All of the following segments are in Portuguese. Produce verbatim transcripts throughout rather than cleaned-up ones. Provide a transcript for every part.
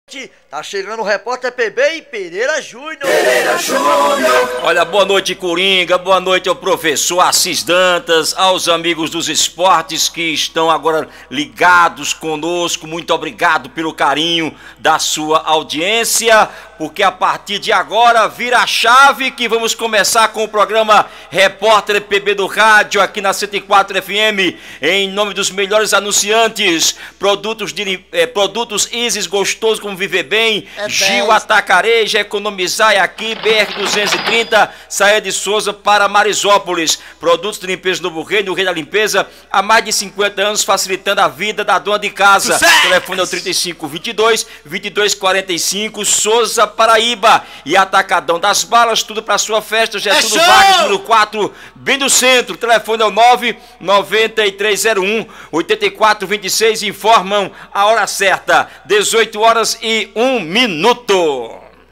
Tá chegando o repórter P B e Pereira Júnior. Pereira Júnior. Olha, boa noite, Coringa, boa noite ao professor Assis Dantas, aos amigos dos esportes que estão agora ligados conosco. Muito obrigado pelo carinho da sua audiência, porque a partir de agora vira a chave que vamos começar com o programa Repórter P B do Rádio aqui na cento e quatro F M, em nome dos melhores anunciantes, produtos, de, eh, produtos Isis Gostoso como Viver Bem, é Gil Atacareja, Economizar é aqui, B R duzentos e trinta, Saia de Souza para Marisópolis, produtos de limpeza do Rei, no Rei da Limpeza, há mais de cinquenta anos facilitando a vida da dona de casa. O telefone é o trinta e cinco, vinte e dois, vinte e dois, quarenta e cinco, Souza, Paraíba. E Atacadão das Balas, tudo para sua festa, Getúlio é Vargas, número quatro, bem do centro. O telefone é o nove nove três zero um, oito quatro dois seis, informam a hora certa, dezoito horas e um minuto.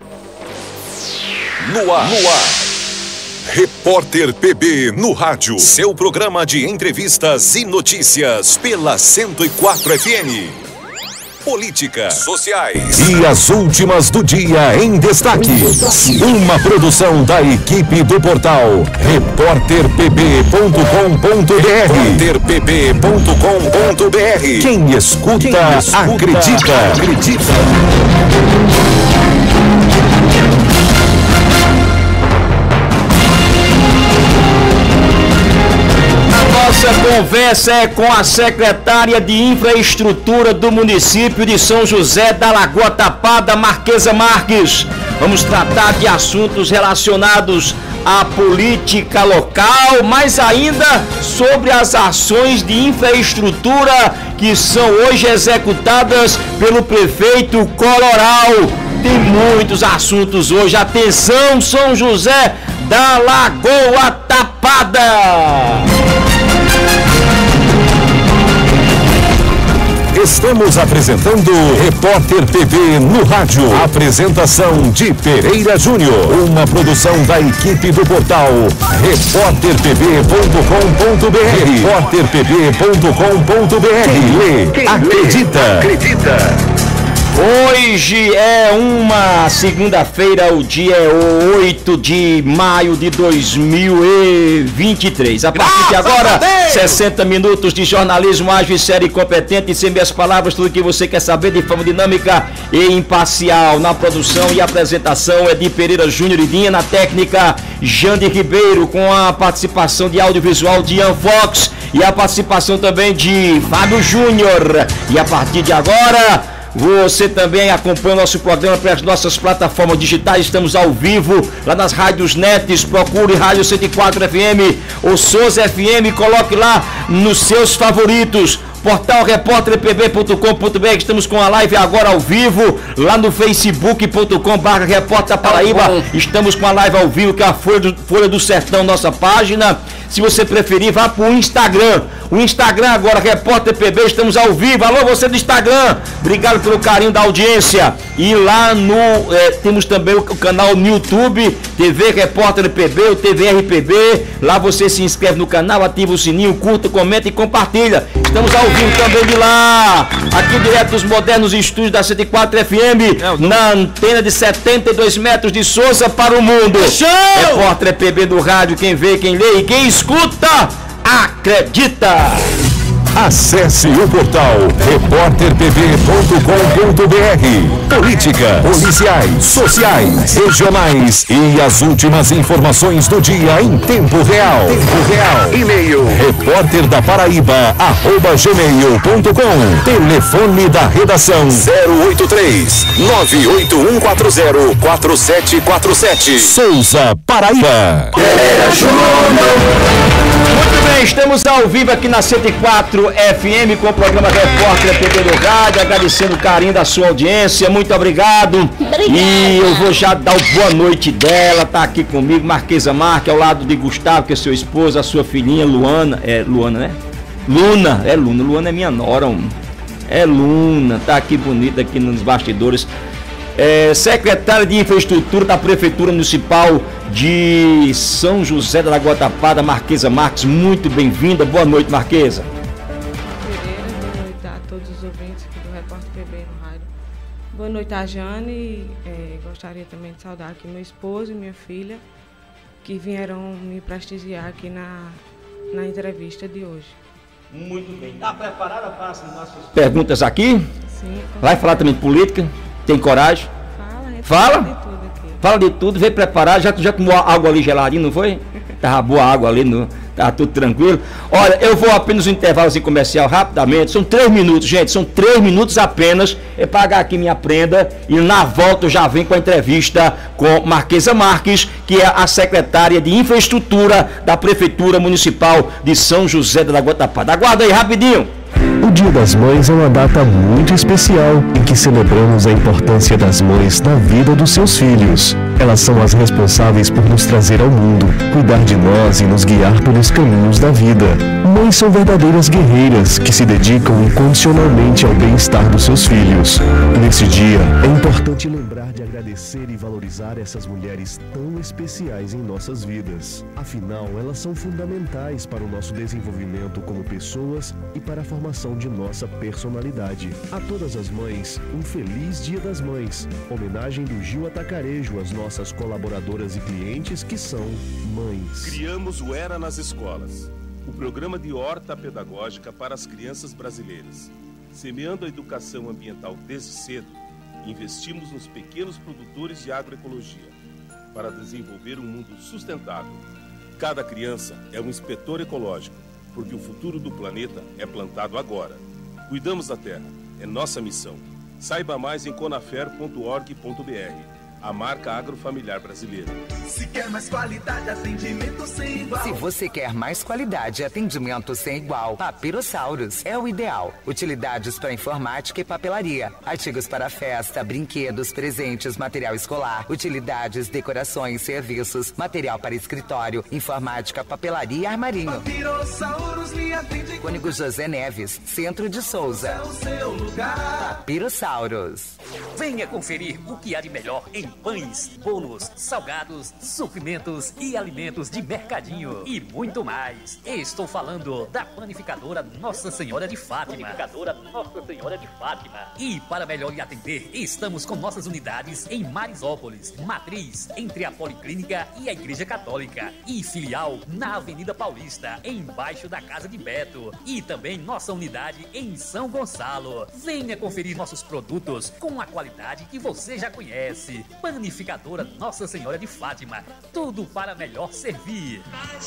No ar. No ar. Repórter P B no rádio. Seu programa de entrevistas e notícias pela cento e quatro F M. Política, sociais e as últimas do dia em destaque. Uma produção da equipe do portal repórter p b ponto com ponto b r. repórter p b ponto com ponto b r. Quem escuta, Quem escuta acredita. acredita. Nossa conversa é com a secretária de Infraestrutura do município de São José da Lagoa Tapada, Marquesa Marques. Vamos tratar de assuntos relacionados à política local, mas ainda sobre as ações de infraestrutura que são hoje executadas pelo prefeito Coloral. Tem muitos assuntos hoje. Atenção, São José da Lagoa Tapada! Estamos apresentando Repórter P B no rádio. Apresentação de Pereira Júnior. Uma produção da equipe do portal repórter p b ponto com ponto b r. repórter p b ponto com ponto b r. Quem lê, Quem acredita. Lê, acredita. Hoje é uma segunda-feira, o dia é oito de maio de dois mil e vinte e três. A partir de agora, sessenta minutos de jornalismo ágil e sério e competente, sem minhas palavras, tudo que você quer saber de forma dinâmica e imparcial. Na produção e apresentação é de Pereira Júnior e Dinha, na técnica Jandir Ribeiro, com a participação de audiovisual de Ian Fox e a participação também de Fábio Júnior. E a partir de agora, você também acompanha o nosso programa pelas nossas plataformas digitais. Estamos ao vivo lá nas rádios nets. Procure Rádio cento e quatro F M ou Souza F M. Coloque lá nos seus favoritos. Portal repórter p b ponto com ponto b r. Estamos com a live agora ao vivo lá no facebook ponto com barra repórter Paraíba. Estamos com a live ao vivo, que é a Folha do, Folha do Sertão, nossa página. Se você preferir, vá para o Instagram. O Instagram agora, Repórter P B, estamos ao vivo. Alô, você do Instagram, obrigado pelo carinho da audiência. E lá no, é, temos também o, o canal no YouTube, T V Repórter P B, o T V R P B. Lá você se inscreve no canal, ativa o sininho, curta, comenta e compartilha. Estamos ao vivo também de lá, aqui direto dos modernos estúdios da cento e quatro F M, na antena de setenta e dois metros de Souza para o mundo. Show! Repórter P B do rádio, quem vê, quem lê e quem escuta, acredita! Acesse o portal repórter p b ponto com ponto b r. Política, policiais, sociais, regionais e as últimas informações do dia em tempo real. Tempo real. E-mail repórter da Paraíba arroba gmail ponto com. Telefone da redação zero oito três, nove oito um quatro zero, quatro sete quatro sete. Souza, Paraíba. Pereira Júnior. Muito bem, estamos ao vivo aqui na cento e quatro F M com o programa Repórter P B do Rádio, agradecendo o carinho da sua audiência, muito obrigado. Obrigada. E eu vou já dar o boa noite dela, tá aqui comigo, Marquesa Marques, ao lado de Gustavo, que é seu esposo, a sua filhinha Luana, é Luana, né? Luna, é Luna, Luana é minha nora, um. é Luna, tá aqui bonita aqui nos bastidores. É, secretária de Infraestrutura da Prefeitura Municipal de São José da Lagoa Tapada, Marquesa Marques, muito bem-vinda. Boa noite, Marquesa. Pereira, boa noite a todos os ouvintes aqui do Repórter P B no rádio. Boa Boa noite a Jane. É, gostaria também de saudar aqui meu esposo e minha filha, que vieram me prestigiar aqui na, na entrevista de hoje. Muito bem. Está preparada para as nossas perguntas aqui? Sim. Vai falar também de política? Tem coragem? Fala, a gente Fala? fala de tudo aqui. Fala de tudo, veio preparar. Já, já tomou água ali geladinho, não foi? Tava boa água ali, no, tava tudo tranquilo. Olha, eu vou apenas um intervalo assim, comercial rapidamente. São três minutos, gente. São três minutos apenas. É pagar aqui minha prenda. E na volta eu já venho com a entrevista com Marquesa Marques, que é a secretária de Infraestrutura da Prefeitura Municipal de São José da Guatapada. Aguarda aí, rapidinho. O Dia das Mães é uma data muito especial em que celebramos a importância das mães na vida dos seus filhos. Elas são as responsáveis por nos trazer ao mundo, cuidar de nós e nos guiar pelos caminhos da vida. Mães são verdadeiras guerreiras que se dedicam incondicionalmente ao bem-estar dos seus filhos. Nesse dia, é importante lembrar de agradecer e valorizar essas mulheres tão especiais em nossas vidas. Afinal, elas são fundamentais para o nosso desenvolvimento como pessoas e para a formação de nossa personalidade. A todas as mães, um feliz Dia das Mães. Homenagem do Gil Atacarejo às nossas colaboradoras e clientes que são mães. Criamos o Era nas Escolas, o programa de horta pedagógica para as crianças brasileiras. Semeando a educação ambiental desde cedo, investimos nos pequenos produtores de agroecologia para desenvolver um mundo sustentável. Cada criança é um inspetor ecológico, porque o futuro do planeta é plantado agora. Cuidamos da terra, é nossa missão. Saiba mais em conafer ponto org ponto br, a marca agrofamiliar brasileira. Se quer mais qualidade, atendimento sem igual. Se você quer mais qualidade e atendimento sem igual, Papirossauros é o ideal. Utilidades para informática e papelaria, artigos para festa, brinquedos, presentes, material escolar, utilidades, decorações, serviços, material para escritório, informática, papelaria e armarinho. Papirossauros lhe atende. Cônigo José Neves, Centro de Souza. É o seu lugar. Papirossauros. Venha conferir o que há de melhor em pães, bolos, salgados, suprimentos e alimentos de mercadinho e muito mais. Estou falando da panificadora Nossa Senhora de Fátima. Panificadora Nossa Senhora de Fátima. E para melhor lhe atender, estamos com nossas unidades em Marisópolis, Matriz, entre a Policlínica e a Igreja Católica, e filial na Avenida Paulista, embaixo da Casa de Beto, e também nossa unidade em São Gonçalo. Venha conferir nossos produtos com a qualidade que você já conhece. Panificadora Nossa Senhora de Fátima, tudo para melhor servir.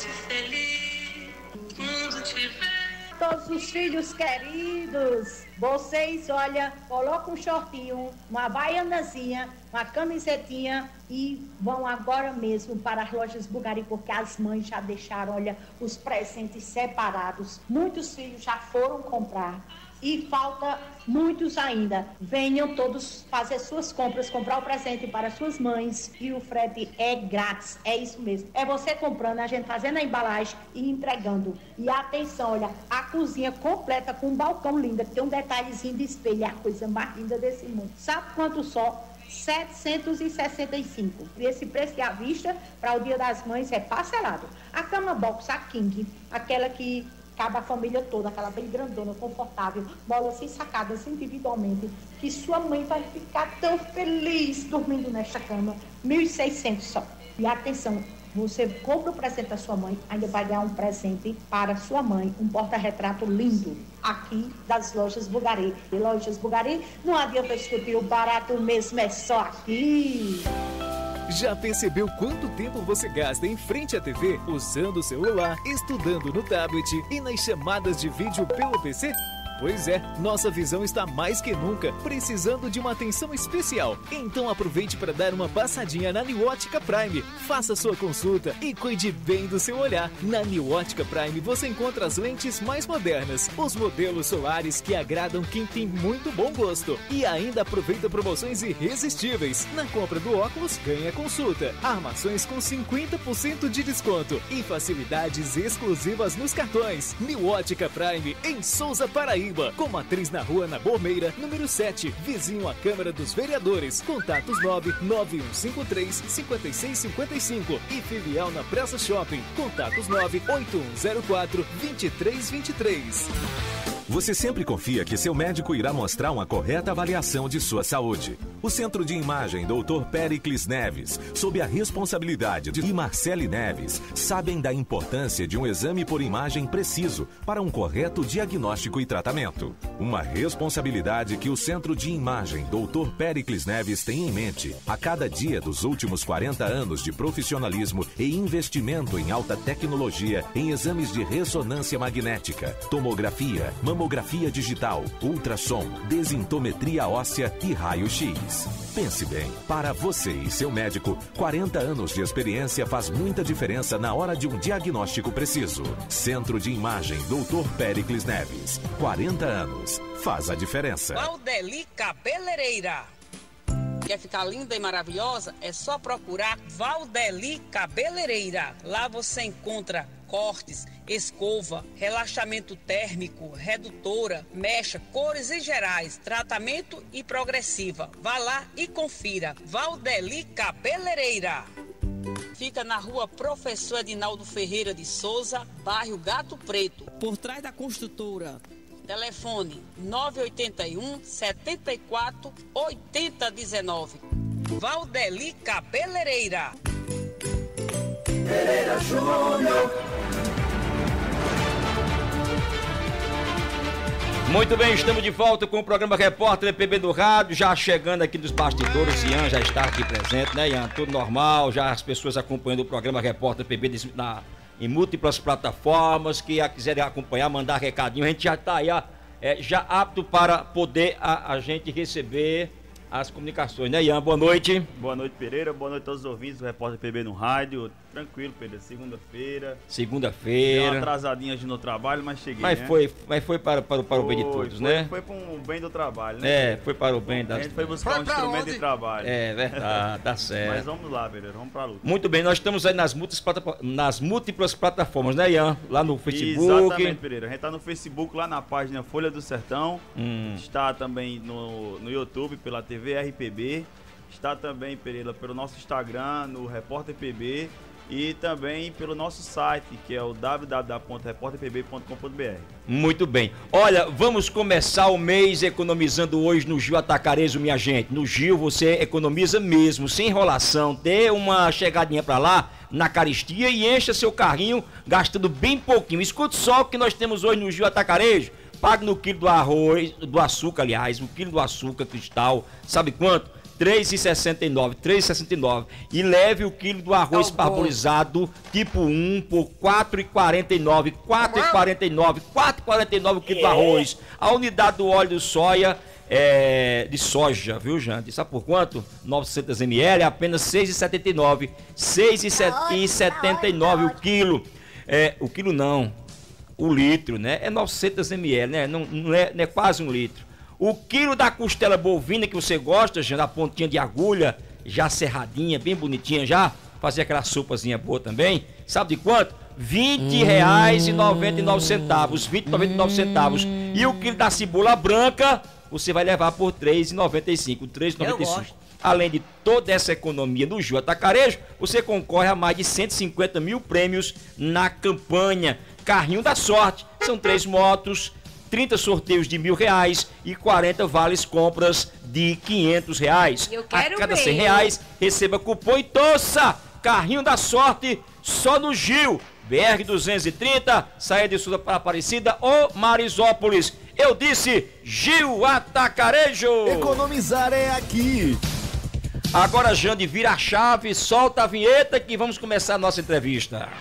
Todos os filhos queridos, vocês, olha, colocam um shortinho, uma baianazinha, uma camisetinha e vão agora mesmo para as lojas Bulgari, porque as mães já deixaram, olha, os presentes separados. Muitos filhos já foram comprar. E falta muitos ainda. Venham todos fazer suas compras, comprar o presente para suas mães. E o frete é grátis. É isso mesmo. É você comprando, a gente fazendo a embalagem e entregando. E atenção, olha, a cozinha completa com um balcão lindo, que tem um detalhezinho de espelho. É a coisa mais linda desse mundo. Sabe quanto só? setecentos e sessenta e cinco. E esse preço à vista para o Dia das Mães é parcelado. A cama box, a King, aquela que cabe a família toda, aquela bem grandona, confortável, bolas assim sacadas individualmente, que sua mãe vai ficar tão feliz dormindo nesta cama. mil e seiscentos só. E atenção, você compra o presente da sua mãe, ainda vai ganhar um presente para sua mãe, um porta-retrato lindo, aqui das lojas Bulgari. E lojas Bulgari, não adianta discutir, o barato mesmo é só aqui. Já percebeu quanto tempo você gasta em frente à T V, usando o celular, estudando no tablet e nas chamadas de vídeo pelo P C? Pois é, nossa visão está mais que nunca precisando de uma atenção especial. Então aproveite para dar uma passadinha na New Ótica Prime. Faça sua consulta e cuide bem do seu olhar. Na New Ótica Prime você encontra as lentes mais modernas, os modelos solares que agradam quem tem muito bom gosto. E ainda aproveita promoções irresistíveis. Na compra do óculos, ganha consulta, armações com cinquenta por cento de desconto e facilidades exclusivas nos cartões. New Ótica Prime, em Souza, Paraíba. Paraíba. Com matriz na rua Ana Bormeira, número sete, vizinho à Câmara dos Vereadores. Contatos nove nove um cinco três cinco seis cinco cinco e filial na Praça Shopping. Contatos nove oito um zero quatro dois três dois três. Você sempre confia que seu médico irá mostrar uma correta avaliação de sua saúde. O Centro de Imagem doutor Péricles Neves, sob a responsabilidade de Marcele Neves, sabem da importância de um exame por imagem preciso para um correto diagnóstico e tratamento. Uma responsabilidade que o Centro de Imagem doutor Péricles Neves tem em mente a cada dia dos últimos quarenta anos de profissionalismo e investimento em alta tecnologia em exames de ressonância magnética, tomografia, mamografia digital, ultrassom, desintometria óssea e raio-x. Pense bem, para você e seu médico, quarenta anos de experiência faz muita diferença na hora de um diagnóstico preciso. Centro de Imagem doutor Péricles Neves. quarenta anos. Faz a diferença. Valdeli Cabeleireira. Quer ficar linda e maravilhosa? É só procurar Valdeli Cabeleireira. Lá você encontra cortes, escova, relaxamento térmico, redutora, mecha, cores e gerais, tratamento e progressiva. Vá lá e confira. Valdeli Cabeleireira. Fica na rua Professor Edinaldo Ferreira de Souza, bairro Gato Preto. Por trás da construtora. Telefone nove oito um, sete quatro, oito zero um nove. Valdeli Cabeleireira. Pereira Júnior. Muito bem, estamos de volta com o programa Repórter P B do Rádio, já chegando aqui dos bastidores. Ian já está aqui presente, né, Ian? Tudo normal, já as pessoas acompanhando o programa Repórter P B na, em múltiplas plataformas, que a quiserem acompanhar, mandar recadinho, a gente já está aí, é, já apto para poder a, a gente receber as comunicações, né, Ian? Boa noite. Boa noite, Pereira. Boa noite a todos os ouvintes do Repórter P B no rádio. Tranquilo, Pereira. Segunda-feira. Segunda-feira. Deu uma atrasadinha no trabalho, mas cheguei, Mas né? foi, mas foi para, para, para o bem de todos, foi, né? Foi para o bem do trabalho, né? É, foi para o bem da... A gente foi buscar foi um instrumento onde? de trabalho. É, verdade, tá certo. Mas vamos lá, Pereira. Vamos para a luta. Muito bem, nós estamos aí nas múltiplas, nas múltiplas plataformas, né, Ian? Lá no Facebook. Exatamente, Pereira. A gente está no Facebook, lá na página Folha do Sertão. Hum. Está também no, no YouTube, pela T V R P B. Está também, Pereira, pelo nosso Instagram, no Repórter P B. E também pelo nosso site, que é o w w w ponto repórter p b ponto com ponto b r. Muito bem. Olha, vamos começar o mês economizando hoje no Gil Atacarejo, minha gente. No Gil você economiza mesmo, sem enrolação. Dê uma chegadinha pra lá, na caristia, e encha seu carrinho gastando bem pouquinho. Escute só o que nós temos hoje no Gil Atacarejo. Pague no quilo do arroz, do açúcar, aliás, o quilo do açúcar cristal, sabe quanto? três reais e sessenta e nove centavos, três reais e sessenta e nove centavos. E leve o quilo do arroz oh, parbolizado tipo um por quatro reais e quarenta e nove centavos, quatro reais e quarenta e nove centavos, quatro reais e quarenta e nove centavos o quilo do arroz. A unidade do óleo de soja, é, de soja, viu, Jante? Sabe por quanto? novecentos mililitros, é apenas seis reais e setenta e nove centavos, seis reais e setenta e nove centavos o quilo. É, o quilo não, o litro, né? É novecentos mililitros, né? Não, não, é, não é quase um litro. O quilo da costela bovina que você gosta, já da pontinha de agulha, já serradinha, bem bonitinha já, fazer aquela sopazinha boa também, sabe de quanto? vinte reais e noventa e nove centavos, vinte e noventa e nove centavos. E o quilo da cebola branca, você vai levar por três reais e noventa e cinco centavos, três reais e noventa e cinco centavos. Além de toda essa economia no Gil Atacarejo, você concorre a mais de cento e cinquenta mil prêmios na campanha Carrinho da Sorte. São três motos, trinta sorteios de mil reais e quarenta vales compras de quinhentos reais. Eu quero a cada ver. cem reais, receba cupom e torça. Carrinho da Sorte, só no Gil. B R duzentos e trinta, saída de Souza para Aparecida ou Marisópolis. Eu disse Gil Atacarejo. Economizar é aqui. Agora, Jande, vira a chave, solta a vinheta que vamos começar a nossa entrevista.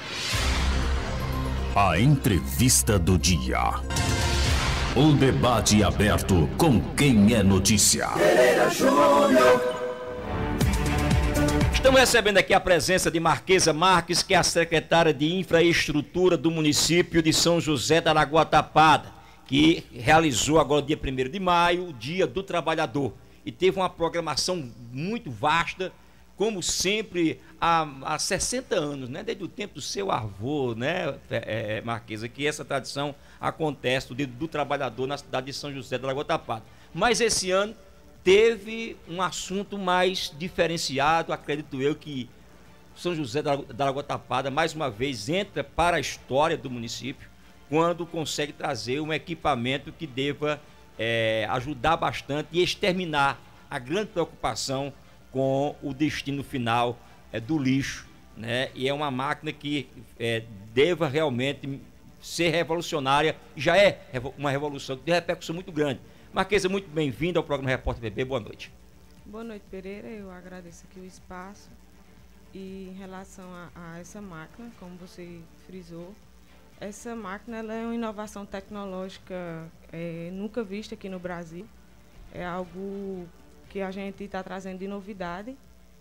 A entrevista do dia. O debate aberto com quem é notícia. Pereira Júnior. Estamos recebendo aqui a presença de Marquesa Marques, que é a secretária de Infraestrutura do município de São José da Lagoa Tapada, que realizou agora dia primeiro de maio, o Dia do Trabalhador. E teve uma programação muito vasta, como sempre, há, há sessenta anos, né? Desde o tempo do seu avô, né, é, é, Marquesa, que essa tradição acontece do, do trabalhador na cidade de São José da Lagoa Tapada. Mas esse ano teve um assunto mais diferenciado, acredito eu que São José da, da Lagoa Tapada, mais uma vez, entra para a história do município, quando consegue trazer um equipamento que deva é, ajudar bastante e exterminar a grande preocupação com o destino final é, do lixo, né? E é uma máquina que é, deva realmente ser revolucionária, já é uma revolução que tem repercussão muito grande. Marquesa, muito bem-vinda ao programa Repórter P B, boa noite. Boa noite, Pereira, eu agradeço aqui o espaço. E em relação a, a essa máquina, como você frisou, essa máquina ela é uma inovação tecnológica é, nunca vista aqui no Brasil. É algo que a gente está trazendo de novidade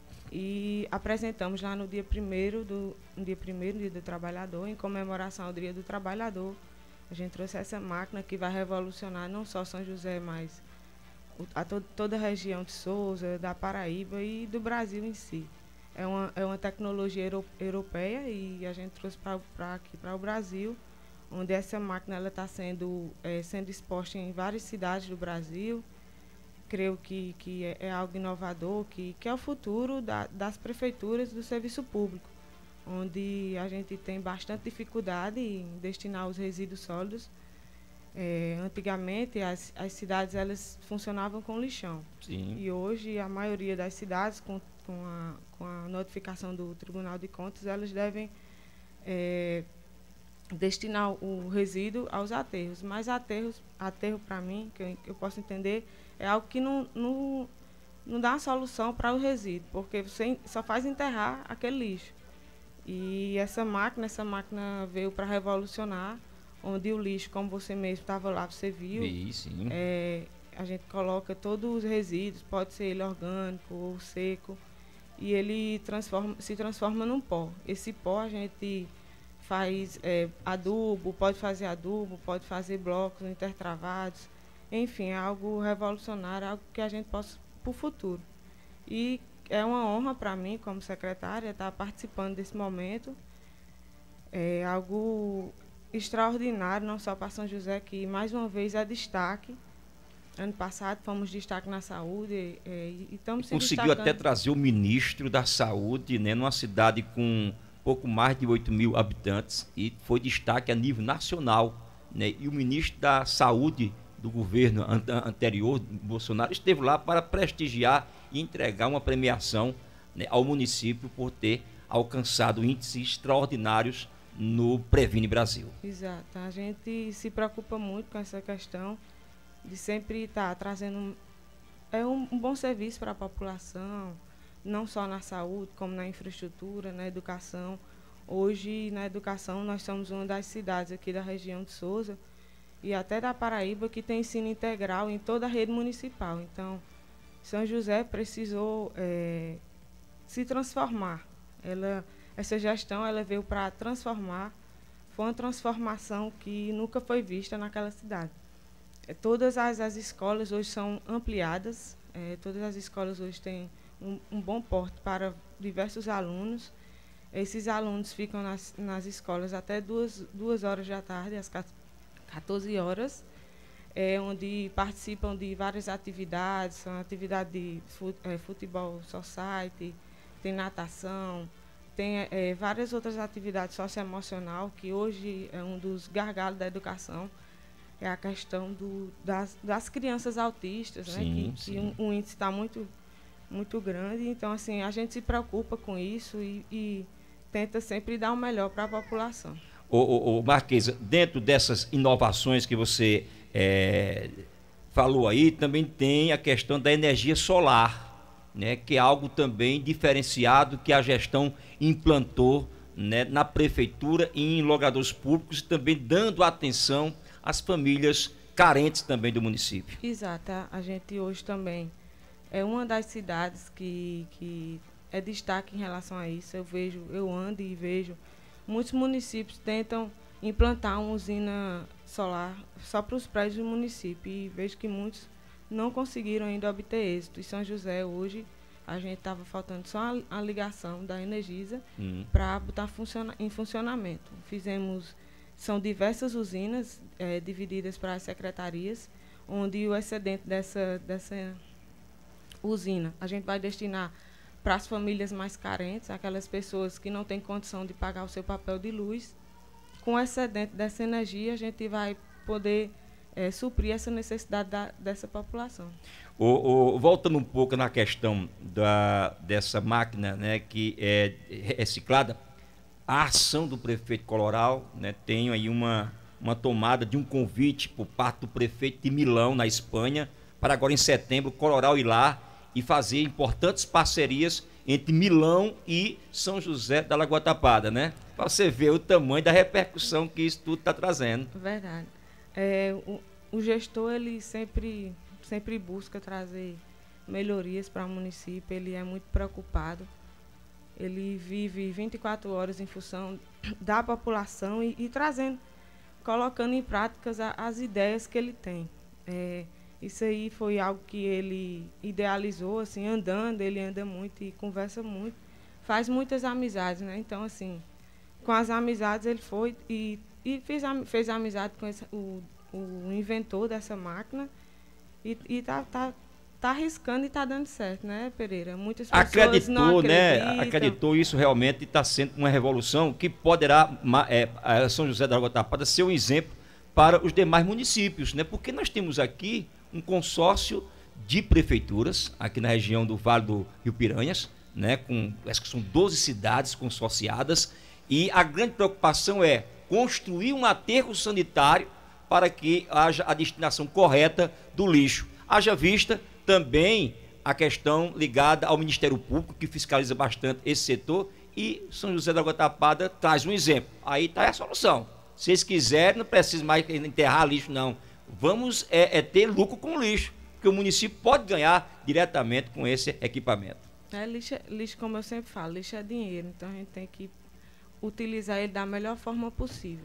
e apresentamos lá no dia primeiro do no dia primeiro, dia do trabalhador, em comemoração ao Dia do Trabalhador. A gente trouxe essa máquina que vai revolucionar não só São José, mas a to toda a região de Sousa, da Paraíba e do Brasil em si. É uma, é uma tecnologia euro, europeia e a gente trouxe para aqui, para o Brasil, onde essa máquina está sendo, é, sendo exposta em várias cidades do Brasil. Creio que, que é, é algo inovador, que, que é o futuro da, das prefeituras do serviço público, onde a gente tem bastante dificuldade em destinar os resíduos sólidos. É, antigamente, as, as cidades elas funcionavam com lixão. Sim. E hoje, a maioria das cidades, com, com, a, com a notificação do Tribunal de Contas, elas devem é, destinar o resíduo aos aterros. Mas aterros, aterro, para mim, que eu, que eu posso entender, é algo que não, não, não dá uma solução para o resíduo, porque você só faz enterrar aquele lixo. E essa máquina, essa máquina veio para revolucionar, onde o lixo, como você mesmo estava lá, você viu, Vi, sim. É, a gente coloca todos os resíduos, pode ser ele orgânico ou seco, e ele transforma, se transforma num pó. Esse pó a gente faz é, adubo, pode fazer adubo, pode fazer blocos intertravados, enfim, é algo revolucionário, algo que a gente possa para o futuro. E é uma honra para mim, como secretária, estar participando desse momento. É algo extraordinário, não só para São José, que mais uma vez é destaque. Ano passado fomos destaque na saúde é, e estamos se Conseguiu destacando. até trazer o ministro da Saúde, né, numa cidade com pouco mais de oito mil habitantes, e foi destaque a nível nacional, né, e o ministro da Saúde do governo an anterior, Bolsonaro, esteve lá para prestigiar e entregar uma premiação, né, ao município por ter alcançado índices extraordinários no Previne Brasil. Exato, a gente se preocupa muito com essa questão de sempre estar trazendo é um, um bom serviço para a população, não só na saúde, como na infraestrutura, na educação. Hoje, na educação, nós somos uma das cidades aqui da região de Sousa e até da Paraíba que tem ensino integral em toda a rede municipal. Então, São José precisou é, se transformar. Ela, essa gestão ela veio para transformar, foi uma transformação que nunca foi vista naquela cidade. É, todas as, as escolas hoje são ampliadas, é, todas as escolas hoje têm um, um bom porte para diversos alunos. Esses alunos ficam nas, nas escolas até duas, duas horas da tarde, às quatorze horas, é, onde participam de várias atividades, são atividades de fut, é, futebol society, tem natação, tem é, várias outras atividades socioemocional, que hoje é um dos gargalos da educação, é a questão do, das, das crianças autistas, Sim, né, que, sim. que um, um índice está muito, muito grande. Então, assim, a gente se preocupa com isso e, e tenta sempre dar o melhor para a população. Ô, ô, ô, Marquesa, dentro dessas inovações que você é, falou aí, também tem a questão da energia solar, né, que é algo também diferenciado que a gestão implantou, né, na prefeitura e em logradouros públicos, e também dando atenção às famílias carentes também do município. Exato, a gente hoje também é uma das cidades que, que é destaque em relação a isso. Eu vejo, eu ando e vejo muitos municípios tentam implantar uma usina solar só para os prédios do município e vejo que muitos não conseguiram ainda obter êxito. E São José hoje A gente estava faltando só a, a ligação da Energisa Hum. para botar funciona, em funcionamento. Fizemos, são diversas usinas eh, divididas para as secretarias, onde o excedente dessa, dessa usina a gente vai destinar para as famílias mais carentes, aquelas pessoas que não têm condição de pagar o seu papel de luz. Com o excedente dessa energia, a gente vai poder é, suprir essa necessidade da, dessa população. O, o, voltando um pouco na questão da, dessa máquina, né, que é reciclada, a ação do prefeito Coloral, né, tem aí uma, uma tomada de um convite por parte do prefeito de Milão, na Espanha, para agora em setembro, Coloral ir lá e fazer importantes parcerias entre Milão e São José da Lagoa Tapada, né? Para você ver o tamanho da repercussão que isso tudo está trazendo. Verdade. É, o, o gestor, ele sempre, sempre busca trazer melhorias para o município, ele é muito preocupado. Ele vive vinte e quatro horas em função da população e, e trazendo, colocando em práticas a, as ideias que ele tem. É, isso aí foi algo que ele idealizou, assim, andando, ele anda muito e conversa muito, faz muitas amizades, né? Então, assim, com as amizades ele foi e, e fez, fez amizade com esse, o, o inventor dessa máquina e, e tá, tá, tá arriscando e tá dando certo, né, Pereira? Muitas pessoas acreditou, não né? acreditam. Acreditou, isso realmente está sendo uma revolução que poderá, é, a São José da Lagoa Tapada ser um exemplo para os demais municípios, né? Porque nós temos aqui um consórcio de prefeituras aqui na região do Vale do Rio Piranhas, né? Com, acho que são doze cidades consorciadas, e a grande preocupação é construir um aterro sanitário para que haja a destinação correta do lixo. Haja vista também a questão ligada ao Ministério Público, que fiscaliza bastante esse setor, e São José da Lagoa Tapada traz um exemplo. Aí está a solução. Se eles quiserem, não precisa mais enterrar lixo, não. Vamos é, é ter lucro com o lixo, que o município pode ganhar diretamente com esse equipamento. É, lixo, lixo, como eu sempre falo, lixo é dinheiro, então a gente tem que utilizar ele da melhor forma possível.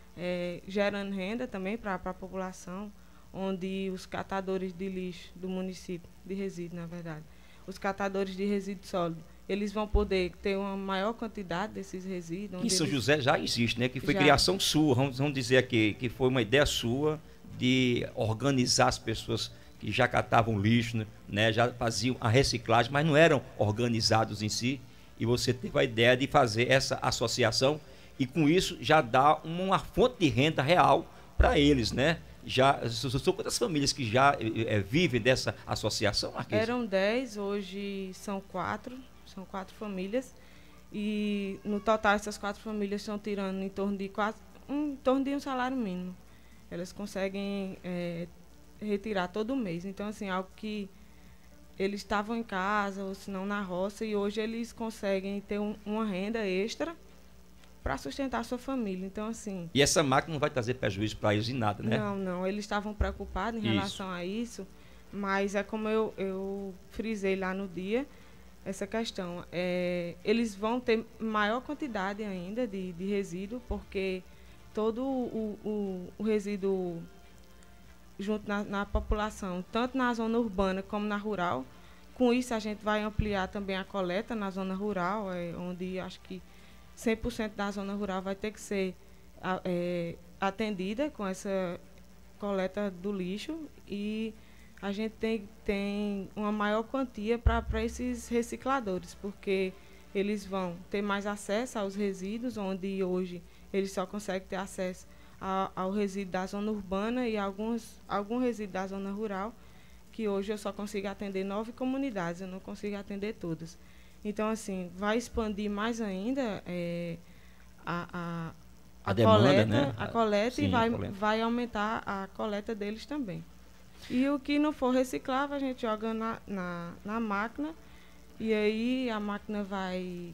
É, gerando renda também para a população, onde os catadores de lixo do município, de resíduo, na verdade, os catadores de resíduo sólido, eles vão poder ter uma maior quantidade desses resíduos. Em São eles... José já existe, né? Que foi já. criação sua, vamos, vamos dizer aqui, que foi uma ideia sua de organizar as pessoas que já catavam lixo, né? Já faziam a reciclagem, mas não eram organizados em si, e você teve a ideia de fazer essa associação, e com isso já dá uma fonte de renda real para eles, né? Já, são quantas famílias que já é, vivem dessa associação, Marquês? Eram dez, hoje são quatro, são quatro famílias, e no total essas quatro famílias estão tirando em torno de, quatro, um, em torno de um salário mínimo. Elas conseguem é, retirar todo mês. Então, assim, algo que eles estavam em casa ou se não na roça, e hoje eles conseguem ter um, uma renda extra para sustentar a sua família. Então, assim... E essa máquina não vai trazer prejuízo para eles em nada, né? Não, não. Eles estavam preocupados em isso. relação a isso, mas é como eu, eu frisei lá no dia, essa questão. É, eles vão ter maior quantidade ainda de, de resíduo, porque todo o, o, o resíduo junto na, na população, tanto na zona urbana como na rural, com isso a gente vai ampliar também a coleta na zona rural, é, onde acho que cem por cento da zona rural vai ter que ser a, é, atendida com essa coleta do lixo, e a gente tem, tem uma maior quantia para esses recicladores, porque eles vão ter mais acesso aos resíduos, onde hoje eles só conseguem ter acesso a, ao resíduo da zona urbana e alguns, algum resíduo da zona rural, que hoje eu só consigo atender nove comunidades, eu não consigo atender todas. Então, assim, vai expandir mais ainda é, a, a, a, a demanda, coleta, né? a coleta Sim, e vai, a coleta. vai aumentar a coleta deles também. E o que não for reciclável, a gente joga na, na, na máquina, e aí a máquina vai...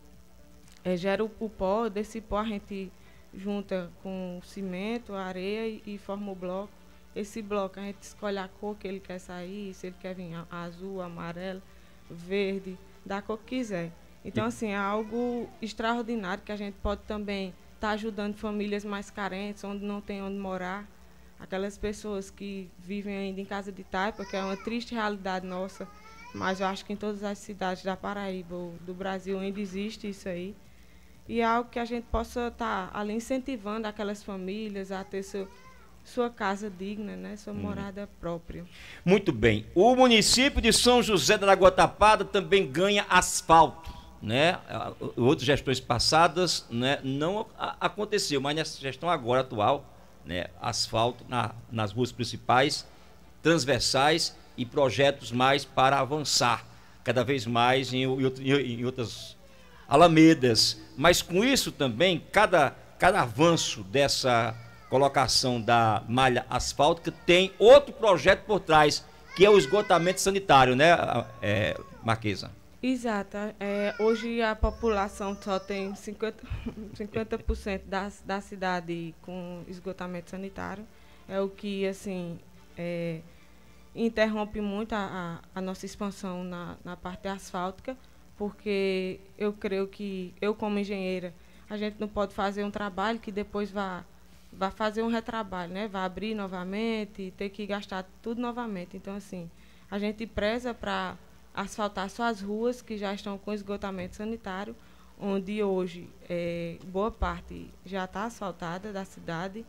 É, gera o, o pó, desse pó a gente junta com cimento, areia e, e forma o bloco. Esse bloco a gente escolhe a cor que ele quer sair, se ele quer vir azul, amarelo, verde, da cor que quiser. Então, assim, é algo extraordinário que a gente pode também estar tá ajudando famílias mais carentes, onde não tem onde morar. Aquelas pessoas que vivem ainda em casa de taipa, que é uma triste realidade nossa mas eu acho que em todas as cidades da Paraíba ou do Brasil ainda existe isso aí. E é algo que a gente possa estar tá, ali incentivando aquelas famílias a ter seu, sua casa digna, né? Sua hum. morada própria. Muito bem. O município de São José da Lagoa Tapada também ganha asfalto, né? Outras gestões passadas, né, não a, aconteceu, mas nessa gestão agora atual, né, asfalto na, nas ruas principais, transversais e projetos mais para avançar cada vez mais em, em, em outras alamedas. Mas com isso também, cada, cada avanço dessa colocação da malha asfáltica tem outro projeto por trás, que é o esgotamento sanitário, né, é, Marquesa? Exato. É, hoje a população só tem cinquenta por cento da, da cidade com esgotamento sanitário. É o que, assim, é, interrompe muito a, a, a nossa expansão na, na parte asfáltica, porque eu creio que, eu como engenheira, a gente não pode fazer um trabalho que depois vá, vá fazer um retrabalho, né? Vai abrir novamente e ter que gastar tudo novamente. Então, assim, a gente preza para asfaltar só as ruas que já estão com esgotamento sanitário, onde hoje é, boa parte já está asfaltada da cidade.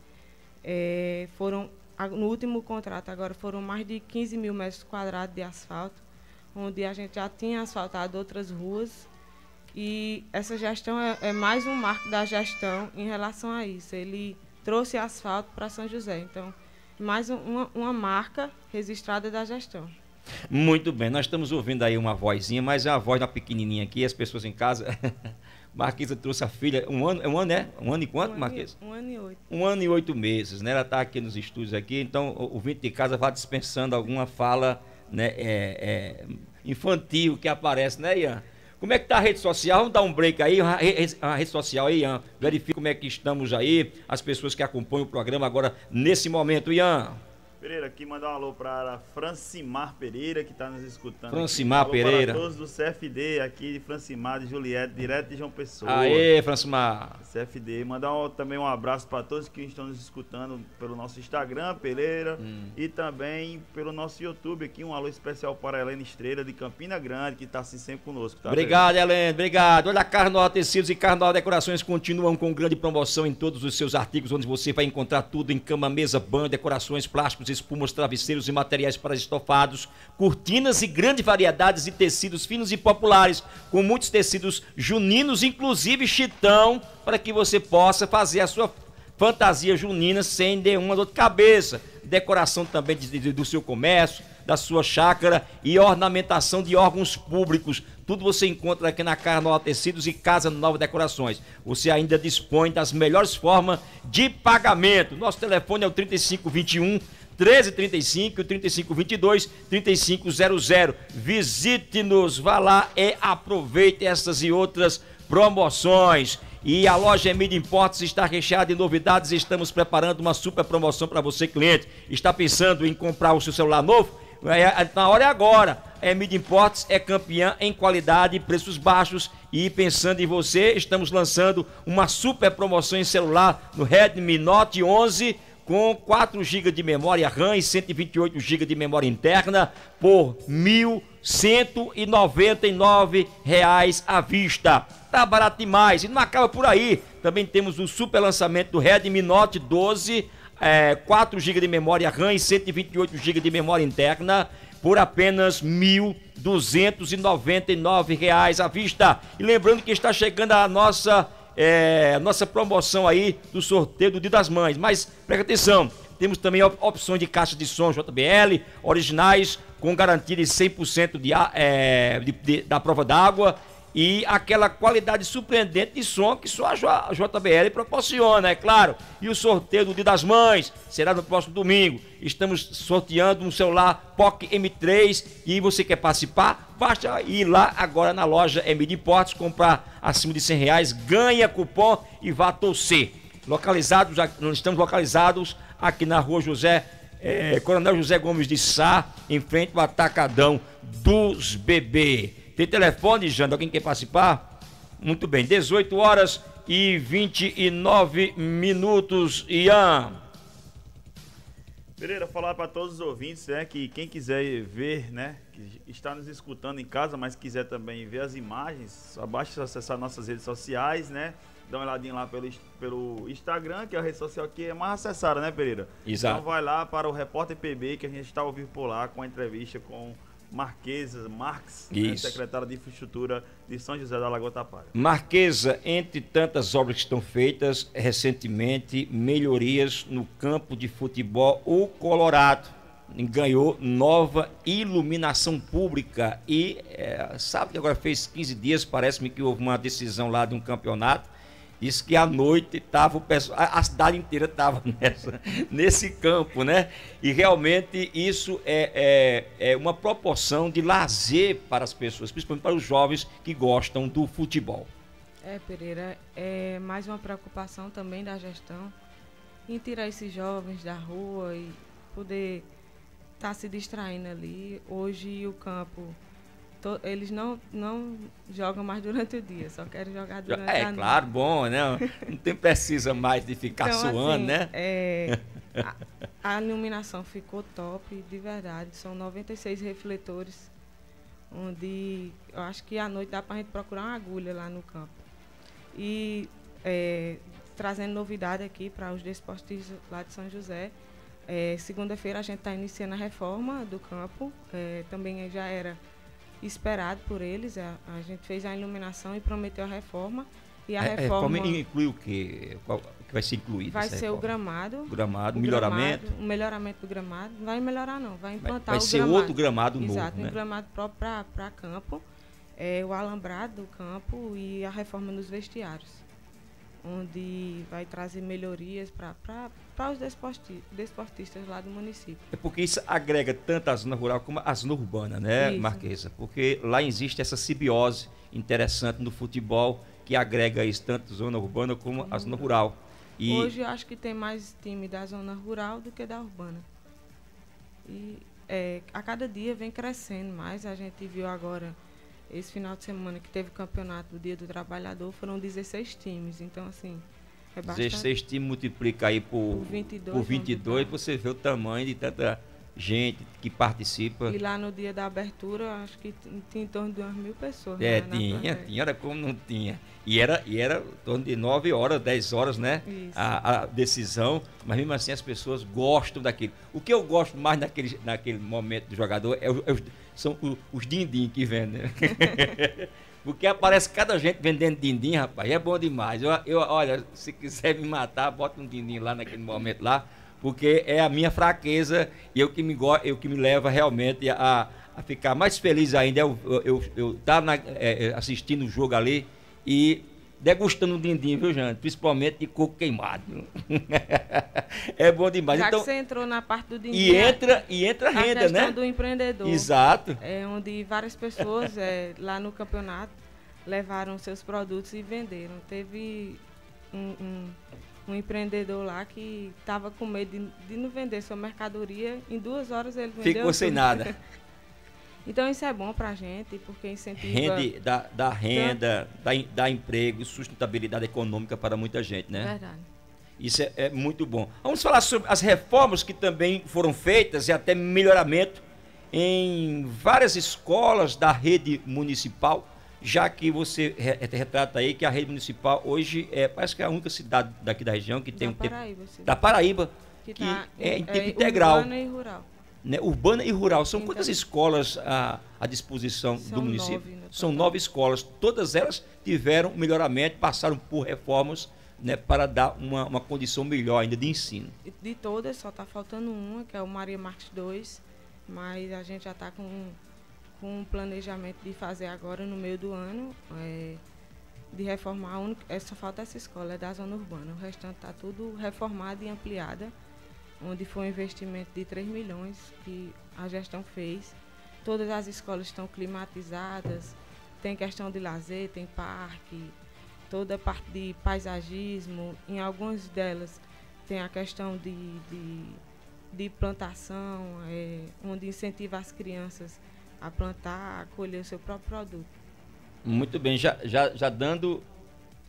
É, foram, no último contrato agora foram mais de quinze mil metros quadrados de asfalto, onde a gente já tinha asfaltado outras ruas. E essa gestão é, é mais um marco da gestão em relação a isso. Ele trouxe asfalto para São José. Então, mais um, uma, uma marca registrada da gestão. Muito bem, nós estamos ouvindo aí uma vozinha, mas é uma voz da pequenininha aqui, as pessoas em casa. Marquesa trouxe a filha, um ano, um ano, né? Um ano e quanto, um Marquesa? Um ano e oito. Um ano e oito meses, né? Ela está aqui nos estúdios aqui, então o ouvinte de casa vai dispensando alguma fala, né, é, é, infantil que aparece, né, Ian? Como é que tá a rede social? Vamos dar um break aí, a rede social aí, Ian. Verifica como é que estamos aí, as pessoas que acompanham o programa agora, nesse momento, Ian. Pereira, aqui mandar um alô para Francimar Pereira, que está nos escutando. Francimar aqui. Pereira. Para todos do C F D aqui de Francimar, de Juliette, direto de João Pessoa. Aê, Francimar. C F D. Mandar um, também um abraço para todos que estão nos escutando pelo nosso Instagram, Pereira, hum. e também pelo nosso YouTube aqui. Um alô especial para a Helena Estrela, de Campina Grande, que está assim sempre conosco. Tá, obrigado, Helena, obrigado. Olha, a Carnaval Tecidos e Carnaval Decorações continuam com grande promoção em todos os seus artigos, onde você vai encontrar tudo em cama, mesa, banho, decorações, plásticos, espumas, travesseiros e materiais para estofados, cortinas e grande variedades de tecidos finos e populares, com muitos tecidos juninos, inclusive chitão, para que você possa fazer a sua fantasia junina sem nenhuma dor de cabeça. Decoração também de, de, do seu comércio, da sua chácara e ornamentação de órgãos públicos. Tudo você encontra aqui na Carnaval Tecidos e Casa Nova Decorações. Você ainda dispõe das melhores formas de pagamento. Nosso telefone é o trinta e cinco, vinte e um, treze trinta e cinco, trinta e cinco, vinte e dois, trinta e cinco zero zero. Visite-nos, vá lá e aproveite essas e outras promoções. E a loja Emílio Importes está recheada de novidades e estamos preparando uma super promoção para você, cliente. Está pensando em comprar o seu celular novo? É, na hora é agora. A Emílio Importes é campeã em qualidade e preços baixos. E pensando em você, estamos lançando uma super promoção em celular no Redmi Note onze com quatro gigas de memória RAM e cento e vinte e oito gigas de memória interna por mil cento e noventa e nove reais à vista. Tá barato demais. E não acaba por aí. Também temos o super lançamento do Redmi Note doze, é, quatro gigas de memória RAM e cento e vinte e oito gigas de memória interna por apenas mil duzentos e noventa e nove reais à vista. E lembrando que está chegando a nossa É, nossa promoção aí do sorteio do Dia das Mães. Mas presta atenção, temos também op opções de caixa de som J B L, originais, com garantia de cem por cento de, é, de, de, da prova d'água e aquela qualidade surpreendente de som que só a J B L proporciona, é claro. E o sorteio do Dia das Mães será no próximo domingo. Estamos sorteando um celular Poco M três e você quer participar? Basta ir lá agora na loja Emílio Importes, comprar acima de cem reais, ganha cupom e vá torcer. Localizados, nós estamos localizados aqui na rua José, é, Coronel José Gomes de Sá, em frente ao Atacadão dos Bebê. Tem telefone, Jânio? Alguém quer participar? Muito bem, dezoito horas e vinte e nove minutos, Ian. Pereira, falar para todos os ouvintes, né, que quem quiser ver, né, que está nos escutando em casa, mas quiser também ver as imagens, só basta acessar nossas redes sociais, né, dá uma olhadinha lá pelo, pelo Instagram, que é a rede social que é mais acessada, né, Pereira? Exato. Então vai lá para o Repórter P B, que a gente está ao vivo por lá, com a entrevista com Marquesa Marques, né, secretária de Infraestrutura de São José da Lagoa Tapada. Marquesa, entre tantas obras que estão feitas recentemente, melhorias no campo de futebol, o Colorado ganhou nova iluminação pública e é, sabe que agora fez quinze dias, parece-me que houve uma decisão lá de um campeonato. Disse que à noite tava o pessoal, a, a cidade inteira estava nesse campo, né? E realmente isso é, é, é uma proporção de lazer para as pessoas, principalmente para os jovens que gostam do futebol. É, Pereira, é mais uma preocupação também da gestão em tirar esses jovens da rua e poder estar tá se distraindo ali. Hoje o campo... Eles não, não jogam mais durante o dia, só querem jogar durante é, a noite. É, claro, bom, né? Não tem, precisa mais de ficar então, suando, assim, né? É, a, a iluminação ficou top, de verdade. São noventa e seis refletores, onde eu acho que à noite dá pra gente procurar uma agulha lá no campo. E é, trazendo novidade aqui para os desportistas lá de São José, é, segunda-feira a gente está iniciando a reforma do campo, é, também já era esperado por eles, a, a gente fez a iluminação e prometeu a reforma. E a é, reforma... reforma inclui o quê? Qual, o que vai ser incluído? Vai ser reforma? o gramado. Gramado, o melhoramento. Gramado, o melhoramento do gramado. Não vai melhorar não, vai implantar vai, vai o ser gramado. outro gramado novo, Exato, né? um gramado próprio para campo, é, o alambrado do campo e a reforma nos vestiários, onde vai trazer melhorias para os desporti desportistas lá do município. É porque isso agrega tanto a zona rural como a zona urbana, né, isso. Marquesa? Porque lá existe essa simbiose interessante no futebol que agrega isso tanto a zona urbana como a zona rural. E hoje eu acho que tem mais time da zona rural do que da urbana. E é, a cada dia vem crescendo mais. A gente viu agora, esse final de semana que teve o campeonato do Dia do Trabalhador, foram dezesseis times, então assim, é bastante. dezesseis times multiplica aí por, por vinte e dois, por vinte e dois você vê o tamanho de tanta gente que participa. E lá no dia da abertura, acho que tinha em torno de umas mil pessoas. É, né, tinha, tinha, era como não tinha. E era, e era em torno de nove horas, dez horas, né? A, a decisão, mas mesmo assim as pessoas gostam daquilo. O que eu gosto mais naquele, naquele momento do jogador é, é os, são os, os din-din que vendem. Porque aparece cada gente vendendo din-din, rapaz, é bom demais. Eu, eu, olha, se quiser me matar, bota um din-din lá naquele momento lá, porque é a minha fraqueza e eu que me, eu que me leva realmente a, a ficar mais feliz ainda. Eu estar eu, eu tá na, é, assistindo o jogo ali e degustando um din-din, viu, gente? Principalmente de coco queimado. É bom demais. Já então, que você entrou na parte do din-din... E entra, e entra a renda, a questão né? do empreendedor. Exato. É onde várias pessoas é, lá no campeonato levaram seus produtos e venderam. Teve um... um um empreendedor lá que estava com medo de, de não vender sua mercadoria, em duas horas ele vendeu ficou sem tudo. nada. Então isso é bom para a gente, porque incentiva... Rende, dá, dá renda, dá, dá emprego e sustentabilidade econômica para muita gente, né? Verdade. Isso é, é muito bom. Vamos falar sobre as reformas que também foram feitas e até melhoramento em várias escolas da rede municipal, já que você retrata aí que a rede municipal hoje é, parece que é a única cidade daqui da região que tem da um tempo, Paraíba, da Paraíba, que, que tá é em tempo é integral. Urbana e rural. Né? Urbana e rural. São então, quantas escolas à, à disposição são do município? Nove, são nove escolas. Todas elas tiveram melhoramento, passaram por reformas, né, para dar uma, uma condição melhor ainda de ensino. De todas, só está faltando uma, que é o Maria Marques dois, mas a gente já está com com um planejamento de fazer agora no meio do ano, é, de reformar, a única, é, só falta essa escola, é da zona urbana, o restante está tudo reformado e ampliada, onde foi um investimento de três milhões que a gestão fez. Todas as escolas estão climatizadas, tem questão de lazer, tem parque, toda a parte de paisagismo, em algumas delas tem a questão de, de, de plantação, é, onde incentiva as crianças a plantar, a colher o seu próprio produto. Muito bem, já, já, já dando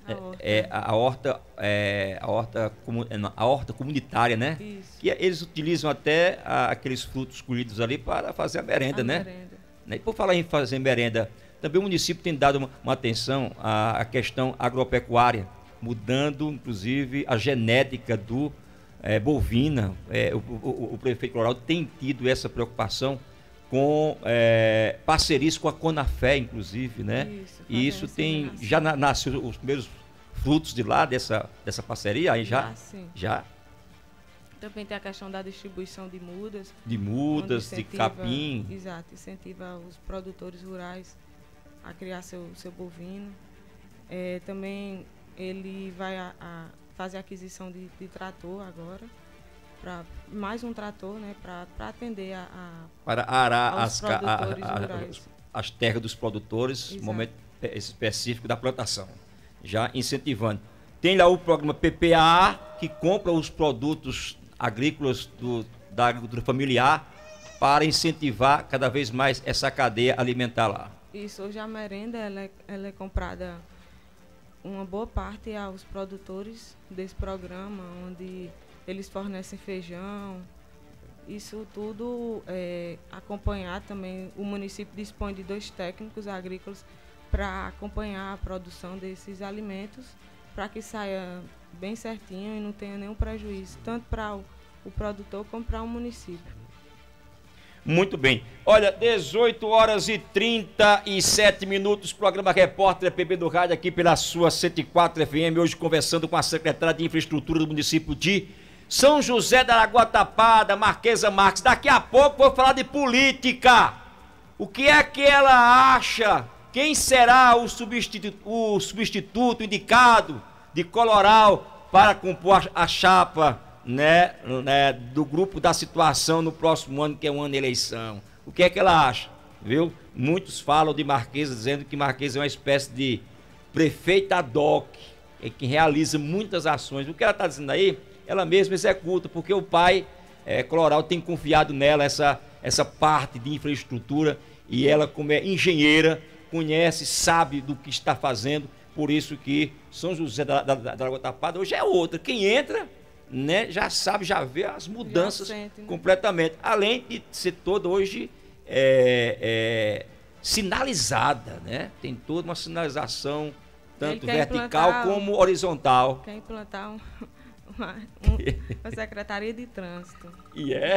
A horta, é, a horta, é, a horta, a horta comunitária, né? Isso. Que eles utilizam até a, aqueles frutos colhidos ali para fazer a merenda, a né? merenda. E por falar em fazer merenda, também o município tem dado uma, uma atenção à, à questão agropecuária, mudando, inclusive, a genética do é, bovina. É, o, o, o prefeito Cloral tem tido essa preocupação com é, parcerias com a Conafé, inclusive, né? Isso, e isso tem, já na, nasceu os primeiros frutos de lá, dessa, dessa parceria, aí já? Ah, sim. Já. Também tem a questão da distribuição de mudas. De mudas, de capim. Exato, incentiva os produtores rurais a criar seu, seu bovino. É, também ele vai a, a fazer a aquisição de, de trator agora. Pra, mais um trator, né, para atender a, a para arar as, a, a, a, as terras dos produtores no momento específico da plantação, já incentivando. Tem lá o programa P P A, que compra os produtos agrícolas do, da agricultura familiar para incentivar cada vez mais essa cadeia alimentar lá. Isso, hoje a merenda ela é, ela é comprada uma boa parte aos produtores desse programa, onde eles fornecem feijão, isso tudo é, acompanhar também. O município dispõe de dois técnicos agrícolas para acompanhar a produção desses alimentos, para que saia bem certinho e não tenha nenhum prejuízo, tanto para o, o produtor como para o município. Muito bem. Olha, dezoito horas e trinta e sete minutos, programa Repórter P B do Rádio aqui pela sua cento e quatro F M, hoje conversando com a secretária de Infraestrutura do município de São José da Lagoa Tapada, Marquesa Marques. Daqui a pouco vou falar de política. O que é que ela acha? Quem será o substituto, o substituto indicado de Coloral para compor a, a chapa, né, né, do grupo da situação no próximo ano, que é um ano de eleição? O que é que ela acha? Viu? Muitos falam de Marquesa, dizendo que Marquesa é uma espécie de prefeita ad hoc, é que realiza muitas ações. O que ela está dizendo aí, ela mesma executa, porque o pai, é, Coloral, tem confiado nela essa, essa parte de infraestrutura, e ela, como é engenheira, conhece, sabe do que está fazendo. Por isso que São José da, da, da Lagoa Tapada hoje é outra. Quem entra, né, já sabe, já vê as mudanças sente, né? Completamente. Além de ser toda hoje é, é, sinalizada, né? Tem toda uma sinalização, tanto vertical como horizontal. Quer implantar um, uma, um, uma secretaria de trânsito. E é?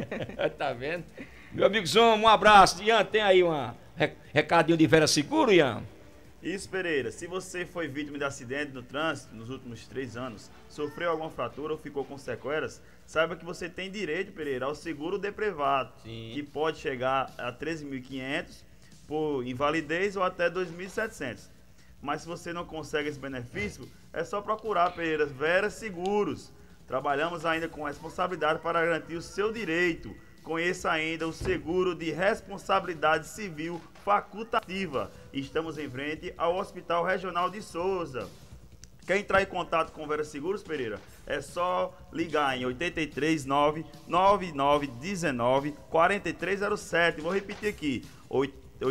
Tá vendo? Meu amigo Zom, um abraço. Ian, tem aí um recadinho de Vera Seguro, Ian? Isso, Pereira. Se você foi vítima de acidente no trânsito nos últimos três anos, sofreu alguma fratura ou ficou com sequelas, saiba que você tem direito, Pereira, ao seguro deprivado, Sim. que pode chegar a treze mil e quinhentos por invalidez ou até dois mil e setecentos. Mas se você não consegue esse benefício, é só procurar, Pereira, Vera Seguros. Trabalhamos ainda com responsabilidade para garantir o seu direito. Conheça ainda o seguro de responsabilidade civil facultativa. Estamos em frente ao Hospital Regional de Souza. Quer entrar em contato com Vera Seguros, Pereira? É só ligar em oito três nove, nove nove um nove, quatro três zero sete. Vou repetir aqui. oito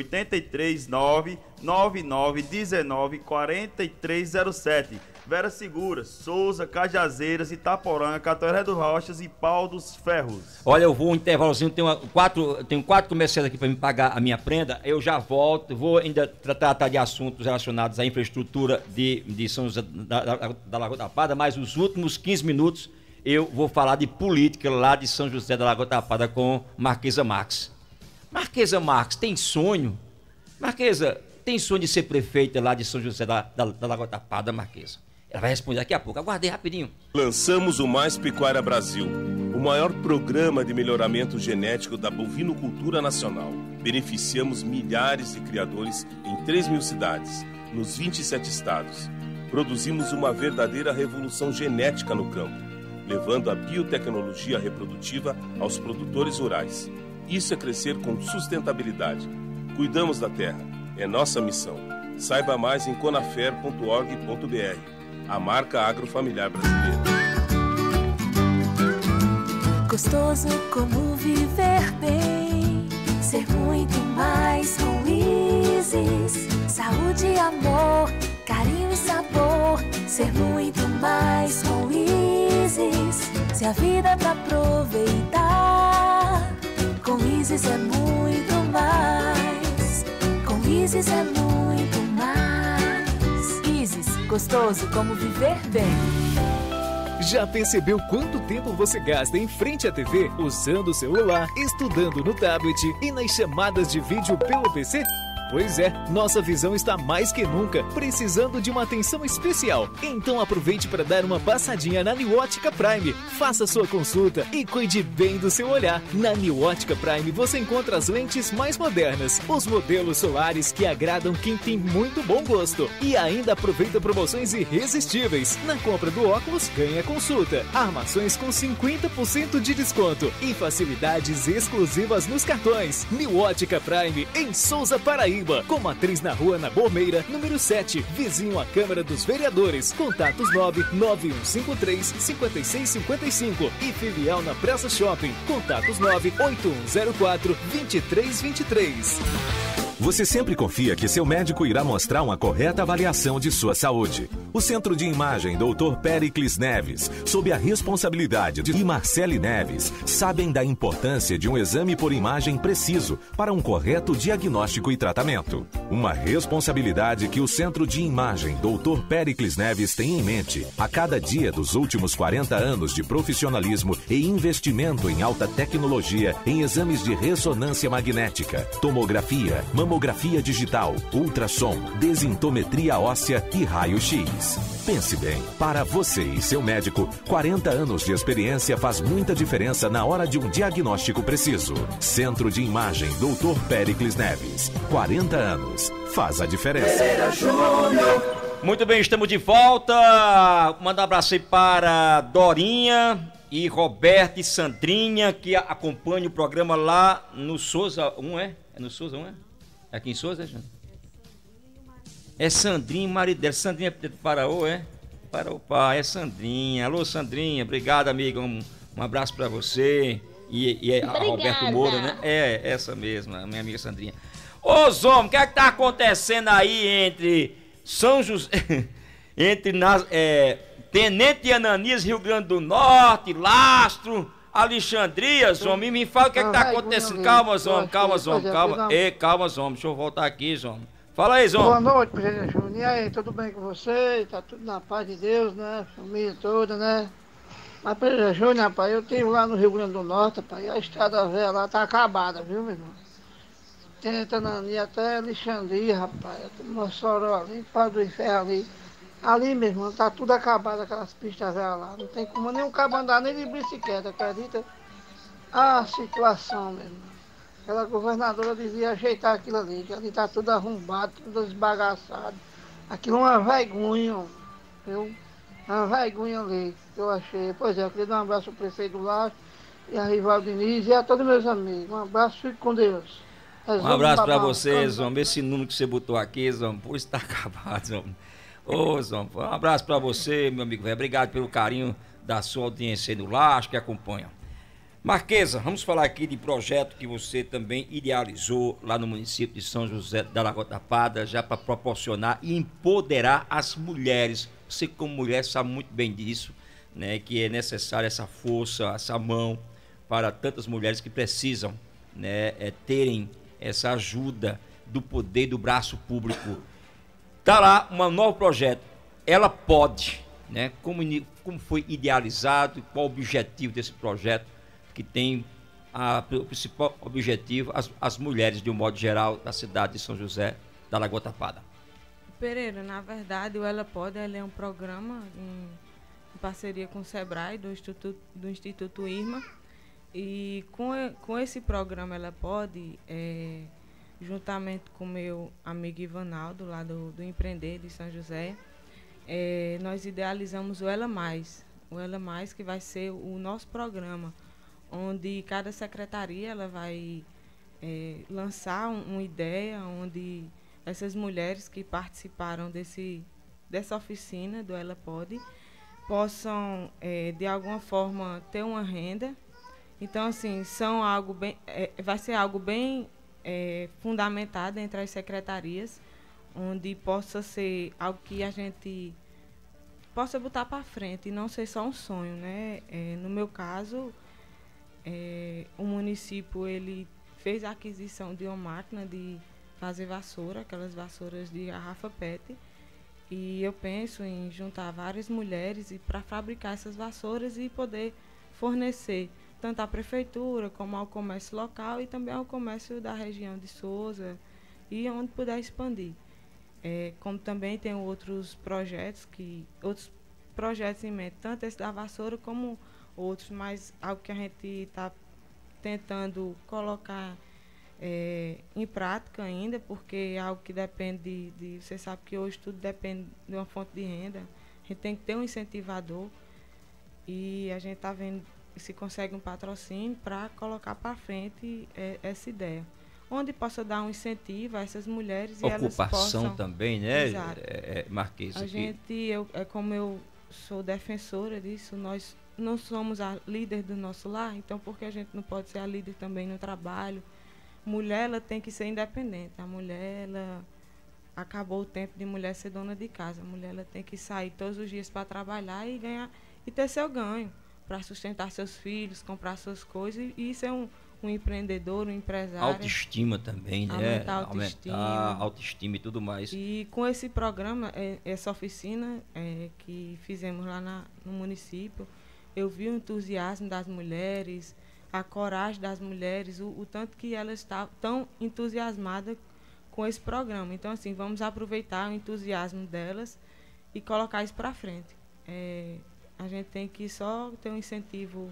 três nove, nove nove um nove, quatro três zero sete. Vera Seguras, Souza, Cajazeiras, Itaporanga, Cataré dos Rochas e Pau dos Ferros. Olha, eu vou um intervalozinho, tenho quatro, tenho quatro comerciantes aqui para me pagar a minha prenda. Eu já volto, vou ainda tratar de assuntos relacionados à infraestrutura de, de São José da, da, da Lagoa Tapada, mas os últimos quinze minutos eu vou falar de política lá de São José da Lagoa Tapada com Marquesa Marques. Marquesa Marques, tem sonho? Marquesa, tem sonho de ser prefeita lá de São José da, da, da Lagoa Tapada, Marquesa? Ela vai responder daqui a pouco. Aguardei rapidinho. Lançamos o Mais Pecuária Brasil, o maior programa de melhoramento genético da bovinocultura nacional. Beneficiamos milhares de criadores em três mil cidades, nos vinte e sete estados. Produzimos uma verdadeira revolução genética no campo, levando a biotecnologia reprodutiva aos produtores rurais. Isso é crescer com sustentabilidade. Cuidamos da terra. É nossa missão. Saiba mais em conafer ponto org ponto br. A marca agrofamiliar brasileira. Gostoso como viver bem, ser muito mais com Isis. Saúde, amor, carinho e sabor. ser muito mais com Isis. Se a vida é pra aproveitar, com Isis é muito mais. Com Isis é muito mais. Isis, gostoso como viver bem. Já percebeu quanto tempo você gasta em frente à T V, usando o celular, estudando no tablet e nas chamadas de vídeo pelo P C? Pois é, nossa visão está mais que nunca precisando de uma atenção especial. Então aproveite para dar uma passadinha na New Ótica Prime. Faça sua consulta e cuide bem do seu olhar. Na New Ótica Prime você encontra as lentes mais modernas, os modelos solares que agradam quem tem muito bom gosto. E ainda aproveita promoções irresistíveis. Na compra do óculos, ganha consulta, armações com cinquenta por cento de desconto e facilidades exclusivas nos cartões. New Ótica Prime, em Souza, Paraíba. Com matriz na rua na Bormeira, número sete, vizinho à Câmara dos Vereadores. Contatos nove nove um cinco três cinco seis cinco cinco e filial na Praça Shopping. Contatos nove oito um zero quatro dois três dois três. Você sempre confia que seu médico irá mostrar uma correta avaliação de sua saúde. O Centro de Imagem doutor Péricles Neves, sob a responsabilidade de Marcele Neves, sabem da importância de um exame por imagem preciso para um correto diagnóstico e tratamento. Uma responsabilidade que o Centro de Imagem doutor Péricles Neves tem em mente a cada dia dos últimos quarenta anos de profissionalismo e investimento em alta tecnologia em exames de ressonância magnética, tomografia, mamografia digital, ultrassom, desintometria óssea e raio-x. Pense bem, para você e seu médico, quarenta anos de experiência faz muita diferença na hora de um diagnóstico preciso. Centro de Imagem doutor Péricles Neves. quarenta anos. Faz a diferença. Muito bem, estamos de volta. Manda um abraço aí para Dorinha e Roberto e Sandrinha, que acompanham o programa lá no Souza um, é? É no Souza um, é? É aqui em Souza, gente? É Sandrinha e marido dela. Sandrinha é do Paraú, é? Paraú, pai, é Sandrinha. Alô, Sandrinha, obrigado, amiga. Um, um abraço pra você. E, e a Roberto Moura, né? É, essa mesma, a minha amiga Sandrinha. Ô, Zom, o que é que tá acontecendo aí entre São José, entre nas, é, Tenente Ananias, Rio Grande do Norte, Lastro, Alexandria, Zom? Me, me fala o que é que tá acontecendo. Calma, Zom, calma, Zom, calma. Ei, calma, Zom, deixa eu voltar aqui, Zom. Fala aí, Zom. Boa noite, presidente Júnior. E aí, tudo bem com você? Tá tudo na paz de Deus, né? Família toda, né? Mas, presidente Júnior, rapaz, eu estive lá no Rio Grande do Norte, rapaz, e a estrada velha lá tá acabada, viu, meu irmão? Tentando ali até Alexandria, rapaz, Mossoró ali, Padre do Ferro ali. Ali, meu irmão, tá tudo acabado, aquelas pistas velhas lá. Não tem como nem um cabo andar nem de bicicleta, acredita? A situação, meu irmão. Aquela governadora devia ajeitar aquilo ali, que ali tá tudo arrombado, tudo esbagaçado. Aquilo é uma vergonha, viu? É uma vergonha ali, que eu achei. Pois é, eu queria dar um abraço ao prefeito lá, e a Rivaldo Diniz, e a todos meus amigos. Um abraço, fique com Deus. É um abraço pra você, Zom. Esse número que você botou aqui, Zom, pô, está acabado, Zom. Ô, Zom, um abraço pra você, meu amigo velho. Obrigado pelo carinho da sua audiência aí no Lar, que acompanha. Marquesa, vamos falar aqui de projeto que você também idealizou lá no município de São José da Lagoa Tapada, já para proporcionar e empoderar as mulheres. Você, como mulher, sabe muito bem disso, né? Que é necessária essa força, essa mão para tantas mulheres que precisam, né, é, terem essa ajuda do poder do braço público. Está lá um novo projeto. Ela pode, né? Como, como foi idealizado, qual o objetivo desse projeto, que tem a, o principal objetivo, as, as mulheres, de um modo geral, da cidade de São José da Lagoa Tapada. Pereira, na verdade, o Ela Pode, ele é um programa em, em parceria com o SEBRAE, do Instituto, do Instituto IRMA, e com, com esse programa Ela Pode, é, juntamente com o meu amigo Ivanaldo, lá do, do Empreender de São José, é, nós idealizamos o Ela Mais, o Ela Mais, que vai ser o nosso programa, onde cada secretaria ela vai é, lançar um, uma ideia, onde essas mulheres que participaram desse, dessa oficina do Ela Pode possam, é, de alguma forma, ter uma renda. Então, assim, são algo bem, é, vai ser algo bem é, fundamentado entre as secretarias, onde possa ser algo que a gente possa botar para frente e não ser só um sonho, né? É, no meu caso, é, o município ele fez a aquisição de uma máquina de fazer vassoura, aquelas vassouras de garrafa P E T, e eu penso em juntar várias mulheres e para fabricar essas vassouras e poder fornecer tanto à prefeitura como ao comércio local e também ao comércio da região de Souza e onde puder expandir. É, como também tem outros projetos que outros projetos em mente, tanto esse da vassoura como outros, mas algo que a gente está tentando colocar é, em prática ainda, porque é algo que depende de, de... Você sabe que hoje tudo depende de uma fonte de renda. A gente tem que ter um incentivador e a gente está vendo se consegue um patrocínio para colocar para frente é, essa ideia. Onde possa dar um incentivo a essas mulheres e elas possam... Ocupação também, né, Exato. é, é, Marquês? A aqui. gente, eu, é como eu sou defensora disso, nós não somos a líder do nosso lar, então por que a gente não pode ser a líder também no trabalho? Mulher, ela tem que ser independente. A mulher, ela acabou o tempo de mulher ser dona de casa. A mulher, ela tem que sair todos os dias para trabalhar e ganhar e ter seu ganho para sustentar seus filhos, comprar suas coisas e, e ser um, um empreendedor, um empresário. Autoestima também, né? Aumentar a autoestima. Aumentar a autoestima e tudo mais. E com esse programa, é, essa oficina é, que fizemos lá na, no município, eu vi o entusiasmo das mulheres, a coragem das mulheres, o, o tanto que elas estavam tão entusiasmadas com esse programa. Então, assim, vamos aproveitar o entusiasmo delas e colocar isso para frente. É, a gente tem que só ter um incentivo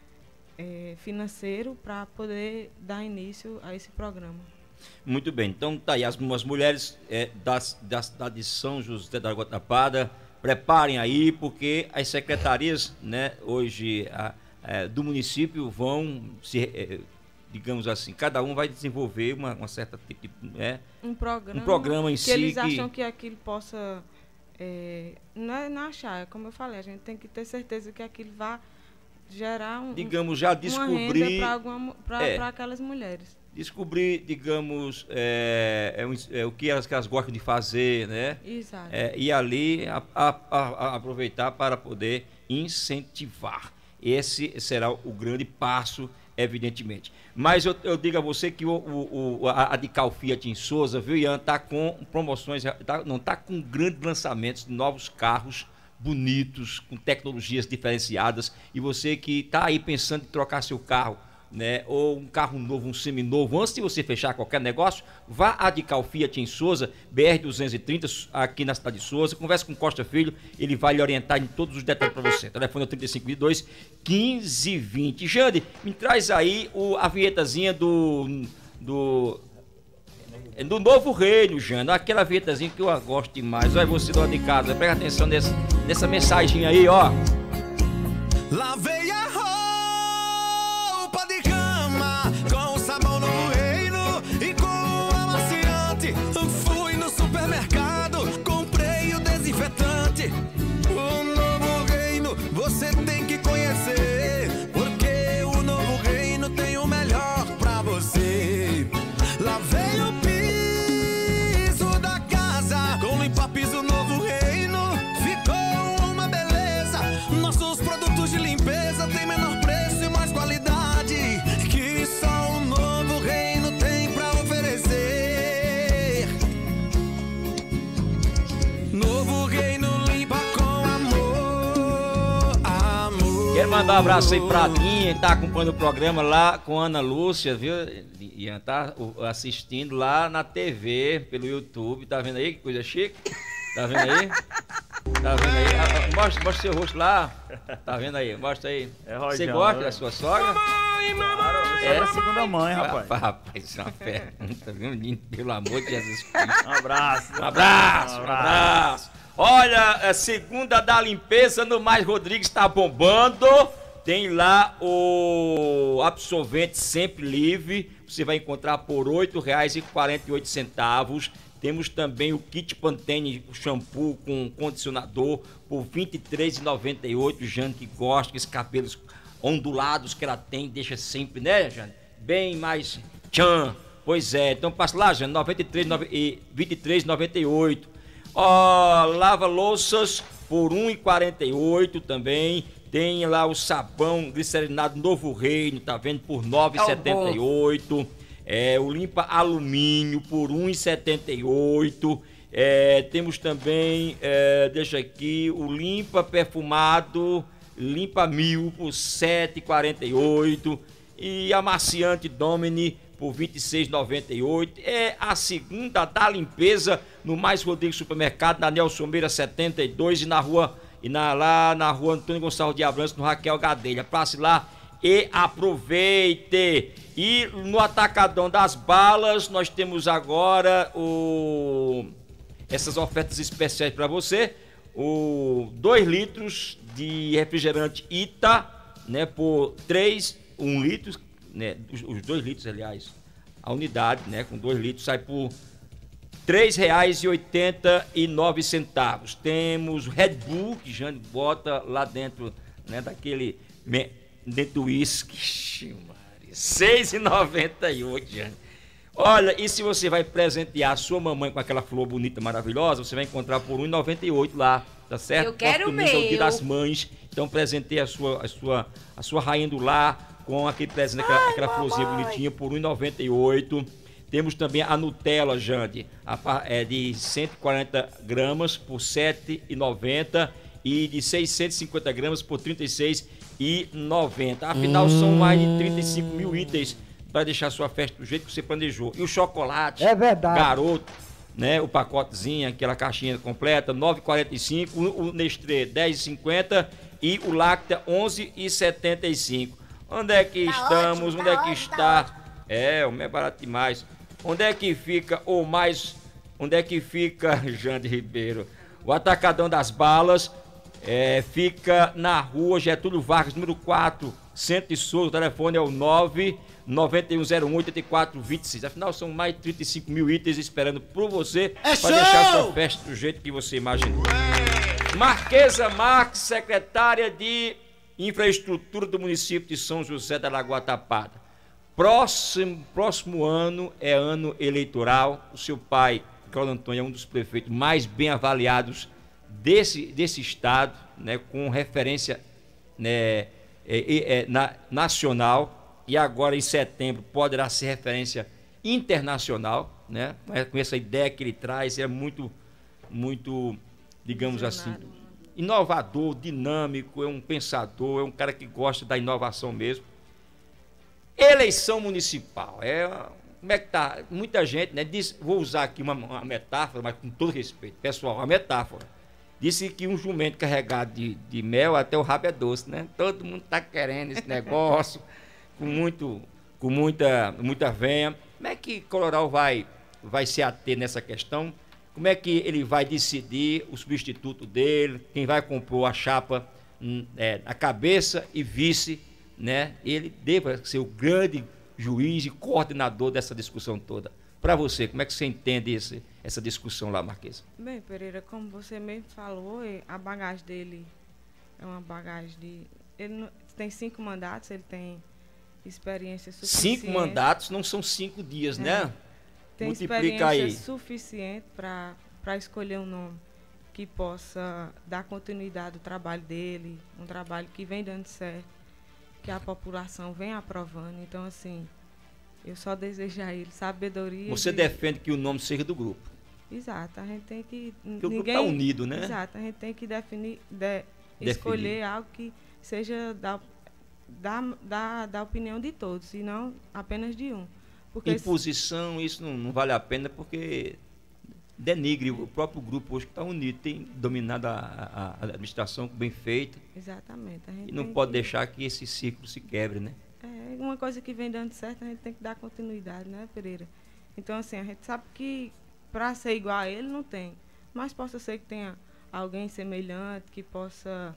é, financeiro para poder dar início a esse programa. Muito bem, então tá aí, as, as mulheres é, das, da cidade de São José da Guatapada, preparem aí, porque as secretarias, né, hoje a, a, do município vão se, é, digamos assim, cada um vai desenvolver uma, uma certa tipo de, né, um programa, um programa em que si eles que acham que aquilo possa é, não, é, não achar, como eu falei, a gente tem que ter certeza que aquilo vai gerar um, digamos, já descobrir para é, aquelas mulheres. Descobrir, digamos, é, é, é, o que elas, que elas gostam de fazer, né? Exato. É, e ali a, a, a aproveitar para poder incentivar. Esse será o grande passo, evidentemente. Mas eu, eu digo a você que o, o, o, a, a de Cal Fiat em Souza, viu, Ian, está com promoções, tá, não está com grandes lançamentos de novos carros bonitos, com tecnologias diferenciadas. E você que está aí pensando em trocar seu carro, né, ou um carro novo, um seminovo, antes de você fechar qualquer negócio, vá a de Cal Fiat em Souza, B R duzentos e trinta, aqui na cidade de Souza, converse com Costa Filho, ele vai lhe orientar em todos os detalhes para você. Telefone é trinta e cinco vinte e dois, quinze vinte. Jane, me traz aí o, a vinhetazinha do do do Novo Reino, Jane, aquela vinhetazinha que eu gosto demais. Olha você lá de casa, presta atenção nessa, nessa mensagem aí, ó. Lavei a roupa de cama com o sabão Novo Reino e com o amaciante. Fui no supermercado, comprei o desinfetante. O Novo Reino você tem que conhecer, porque o Novo Reino tem o melhor pra você. Lavei o piso da casa com limpa-piso Novo Reino, ficou uma beleza. Nossos produtos de limpeza têm menor preço e mais qualidade que só o Novo Reino tem pra oferecer. Novo Reino limpa com amor, amor. Quero mandar um abraço aí pra Dinha, que tá acompanhando o programa lá com a Ana Lúcia, viu? Ian tá assistindo lá na T V, pelo YouTube, tá vendo aí que coisa chique? Tá vendo aí? Tá vendo aí? Ah, mostra, mostra seu rosto lá. Tá vendo aí? Mostra aí. É, você gosta da sua sogra? Mamãe, mamãe! É a segunda mãe, rapaz. Rapaz, rapaz, isso é uma pergunta, viu? Pelo amor de Jesus Cristo. Um abraço. Um abraço, um abraço. Olha, a segunda da limpeza no Mais Rodrigues tá bombando. Tem lá o absorvente Sempre Livre. Você vai encontrar por oito reais e quarenta e oito centavos. Temos também o kit Pantene, o shampoo com condicionador, por vinte e três reais e noventa e oito centavos. Jane, que gosta, com esses cabelos ondulados que ela tem, deixa sempre, né, Jane? Bem mais tchan. Pois é, então passa lá, Jane, vinte e três reais e noventa e oito centavos. Ó, lava louças por um real e quarenta e oito também. Tem lá o sabão glicerinado Novo Reino, tá vendo? Por nove reais e setenta e oito. É, o limpa alumínio por um real e setenta e oito. É, temos também, é, deixa aqui, o limpa perfumado, limpa mil por sete reais e quarenta e oito. E amaciante Domini por vinte e seis reais e noventa e oito. É a segunda da limpeza no Mais Rodrigues Supermercado, na Nelson Meira setenta e dois e na rua, e na, lá na rua Antônio Gonçalves de Abrantes, no Raquel Gadelha. Passe lá e aproveite. E no Atacadão das Balas, nós temos agora o... essas ofertas especiais para você. O dois litros de refrigerante Ita, né, por três, um litro, né, os, os dois litros, aliás, a unidade, né, com dois litros, sai por três reais e oitenta e nove centavos. Temos o Red Bull, que já bota lá dentro, né, daquele, dentro do uísque, seis reais e noventa e oito, Jane. Olha, e se você vai presentear a sua mamãe com aquela flor bonita, maravilhosa, você vai encontrar por um real e noventa e oito lá, tá certo? Eu quero mesmo. É o Dia meu. das Mães, então presenteie a sua, a sua, a sua rainha do lar com aquele presente, aquela, Ai, aquela florzinha bonitinha por um real e noventa e oito. Temos também a Nutella, Jande, a, é de cento e quarenta gramas por sete reais e noventa centavos e de seiscentos e cinquenta gramas por trinta e seis reais e noventa centavos. Afinal, hum. são mais de trinta e cinco mil itens para deixar sua festa do jeito que você planejou. E o chocolate, é verdade, Garoto, né, o pacotezinho, aquela caixinha completa, nove reais e quarenta e cinco centavos, o, o Nestlé dez reais e cinquenta centavos e o Lacta onze reais e setenta e cinco centavos. Onde é que tá estamos? Ótimo, Onde tá é que ótimo, está? Tá é, o é barato demais. Onde é que fica, ou mais, onde é que fica, Jande Ribeiro? O Atacadão das Balas é, fica na rua Getúlio Vargas, número quatro, Centro de Souza. O telefone é o nove nove um zero um oito quatro dois seis. Afinal, são mais de trinta e cinco mil itens esperando por você é para deixar sua festa do jeito que você imaginou. É. Marquesa Marques, secretária de Infraestrutura do município de São José da Lagoa Tapada. Próximo, próximo ano é ano eleitoral. O seu pai, Claudio Antônio, é um dos prefeitos mais bem avaliados desse, desse estado, né, com referência, né, é, é, na, nacional, e agora em setembro poderá ser referência internacional, né, com essa ideia que ele traz. É muito, muito, digamos assim, inovador, dinâmico, é um pensador, é um cara que gosta da inovação mesmo. Eleição municipal, é, como é que tá? Muita gente, né, diz, vou usar aqui uma, uma metáfora, mas com todo respeito, pessoal, uma metáfora. Disse que um jumento carregado de, de mel, até o rabo é doce, né? Todo mundo tá querendo esse negócio, com, muito, com muita, muita venha. Como é que Coloral vai, vai se ater nessa questão? Como é que ele vai decidir o substituto dele, quem vai compor a chapa, é, a cabeça e vice, né? Ele deva ser o grande juiz e coordenador dessa discussão toda. Para você, como é que você entende esse, essa discussão lá, Marquesa? Bem, Pereira, como você mesmo falou, a bagagem dele é uma bagagem de... Ele não, tem cinco mandatos, ele tem experiência suficiente. Cinco mandatos não são cinco dias, é. né? Tem Multiplica experiência aí. suficiente para escolher um nome que possa dar continuidade ao trabalho dele, um trabalho que vem dando certo, que a população vem aprovando. Então, assim, eu só desejo a ele sabedoria. Você de... defende que o nome seja do grupo. Exato, a gente tem que... Porque o ninguém... grupo está unido, né? Exato, a gente tem que definir, de... escolher algo que seja da, da, da, da opinião de todos, e não apenas de um. Porque imposição, isso não, não vale a pena, porque denigre o próprio grupo hoje que está unido, tem dominado a, a, a administração bem feita. Exatamente. A gente e não tem pode que... deixar que esse ciclo se quebre, né? É, uma coisa que vem dando certo, a gente tem que dar continuidade, né, Pereira? Então, assim, a gente sabe que para ser igual a ele não tem, mas possa ser que tenha alguém semelhante, que possa,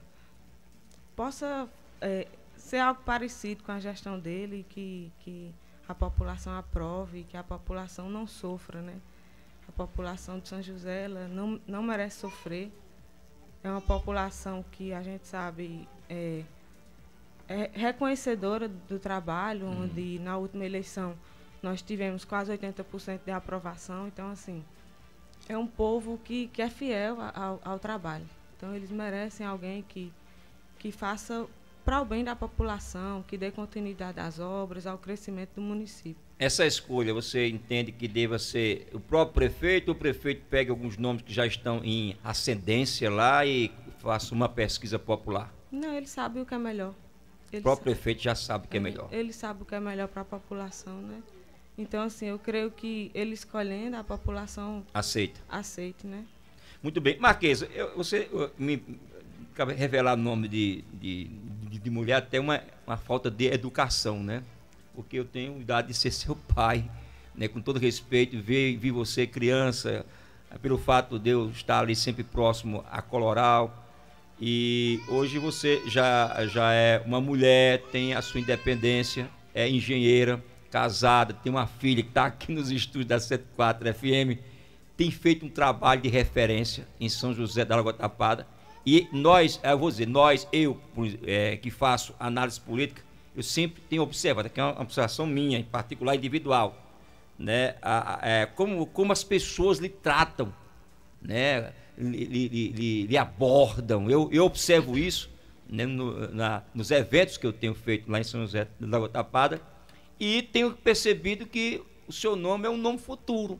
possa é, ser algo parecido com a gestão dele, que... que a população aprove, que a população não sofra, né? A população de São José, ela não, não merece sofrer. É uma população que a gente sabe é, é reconhecedora do trabalho, hum. onde na última eleição nós tivemos quase oitenta por cento de aprovação. Então, assim, é um povo que, que é fiel ao, ao trabalho. Então, eles merecem alguém que, que faça para o bem da população, que dê continuidade às obras, ao crescimento do município. Essa escolha, você entende que deva ser o próprio prefeito, ou o prefeito pega alguns nomes que já estão em ascendência lá e faça uma pesquisa popular? Não, ele sabe o que é melhor. Ele o próprio sabe. prefeito já sabe o que é, é melhor. Ele sabe o que é melhor para a população, né? Então, assim, eu creio que ele escolhendo, a população... Aceita. Aceite, né? Muito bem. Marquesa, eu, você eu, me revelar o nome de, de, de, de mulher até uma, uma falta de educação, né? Porque eu tenho idade de ser seu pai, né? Com todo respeito, vi, vi você criança, pelo fato de eu estar ali sempre próximo a Coloral, e hoje você já, já é uma mulher, tem a sua independência, é engenheira, casada, tem uma filha que está aqui nos estúdios da setenta e quatro F M, tem feito um trabalho de referência em São José da Lagoa Tapada, e nós, eu vou dizer, nós, eu é, que faço análise política, eu sempre tenho observado, que é uma observação minha, em particular individual, né, a, a, é, como, como as pessoas lhe tratam, né, lhe, lhe, lhe, lhe abordam. Eu, eu observo isso, né, no, na, nos eventos que eu tenho feito lá em São José da Lagoa Tapada, e tenho percebido que o seu nome é um nome futuro.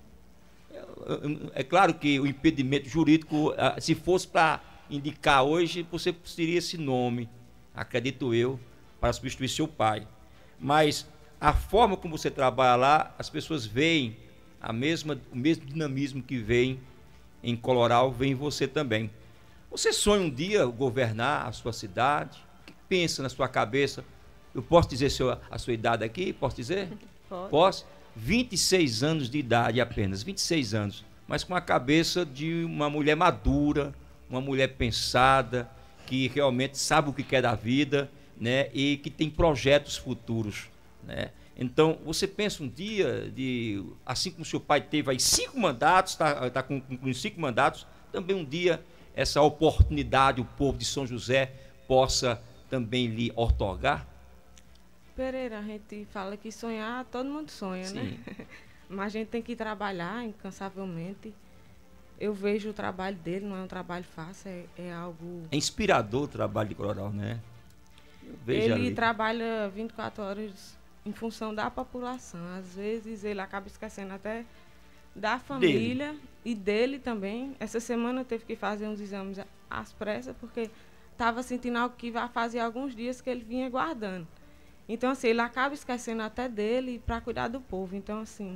É, é claro que o impedimento jurídico, se fosse para indicar hoje, você seria esse nome, acredito eu, para substituir seu pai. Mas a forma como você trabalha lá, as pessoas veem a mesma, o mesmo dinamismo que vem em Coloral, vem em você também. Você sonha um dia governar a sua cidade? O que pensa na sua cabeça? Eu posso dizer seu, a sua idade aqui? Posso dizer? Pode. Posso? vinte e seis anos de idade apenas, vinte e seis anos, mas com a cabeça de uma mulher madura, uma mulher pensada, que realmente sabe o que quer da vida, né, e que tem projetos futuros, né? Então, você pensa um dia, de, assim como seu pai teve aí cinco mandatos, está tá com, com cinco mandatos, também um dia essa oportunidade, o povo de São José possa também lhe outorgar? Pereira, a gente fala que sonhar, todo mundo sonha, Sim. né? Mas a gente tem que trabalhar incansavelmente. Eu vejo o trabalho dele, não é um trabalho fácil, é, é algo... É inspirador o trabalho de Coloral, né? Eu vejo ele ali. trabalha vinte e quatro horas em função da população. Às vezes ele acaba esquecendo até da família dele. E dele também. Essa semana teve que fazer uns exames às pressas, porque estava sentindo algo que vai fazer alguns dias que ele vinha guardando. Então, assim, ele acaba esquecendo até dele para cuidar do povo. Então, assim,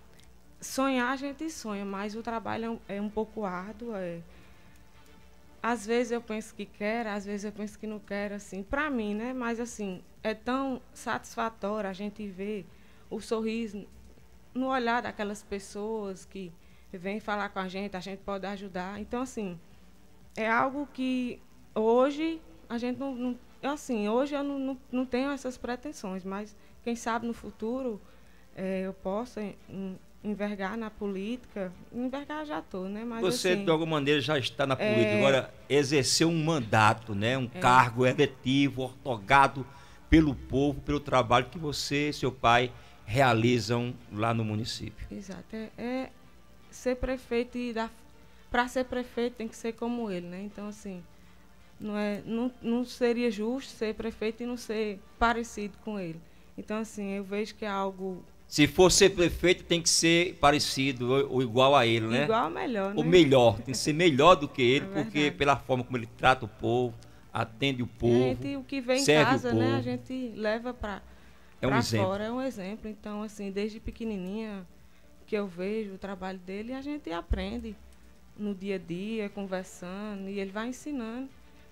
sonhar a gente sonha, mas o trabalho é um, é um pouco árduo. É. Às vezes eu penso que quero, às vezes eu penso que não quero, assim, para mim, né? Mas, assim, é tão satisfatório a gente ver o sorriso no olhar daquelas pessoas que vêm falar com a gente, a gente pode ajudar. Então, assim, é algo que hoje a gente não... não assim, hoje eu não, não, não tenho essas pretensões, mas quem sabe no futuro é, eu possa em, envergar na política. Envergar já estou, né? Mas, você, assim, de alguma maneira, já está na política. é... Agora, exerceu um mandato, né? Um é... cargo eletivo, ortogado pelo povo, pelo trabalho que você e seu pai realizam lá no município. Exato. É, é ser prefeito e dar... Para ser prefeito tem que ser como ele, né? Então, assim... Não, é, não, não seria justo ser prefeito e não ser parecido com ele. Então, assim, eu vejo que é algo... Se for ser prefeito, tem que ser parecido ou, ou igual a ele, né? Igual ou melhor, né? Ou melhor, tem que ser melhor do que ele, É porque verdade. pela forma como ele trata o povo, atende o povo, A gente, o que vem em serve casa, o povo. né? A gente leva para É um exemplo. fora, é um exemplo. Então, assim, desde pequenininha que eu vejo o trabalho dele, a gente aprende no dia a dia, conversando, e ele vai ensinando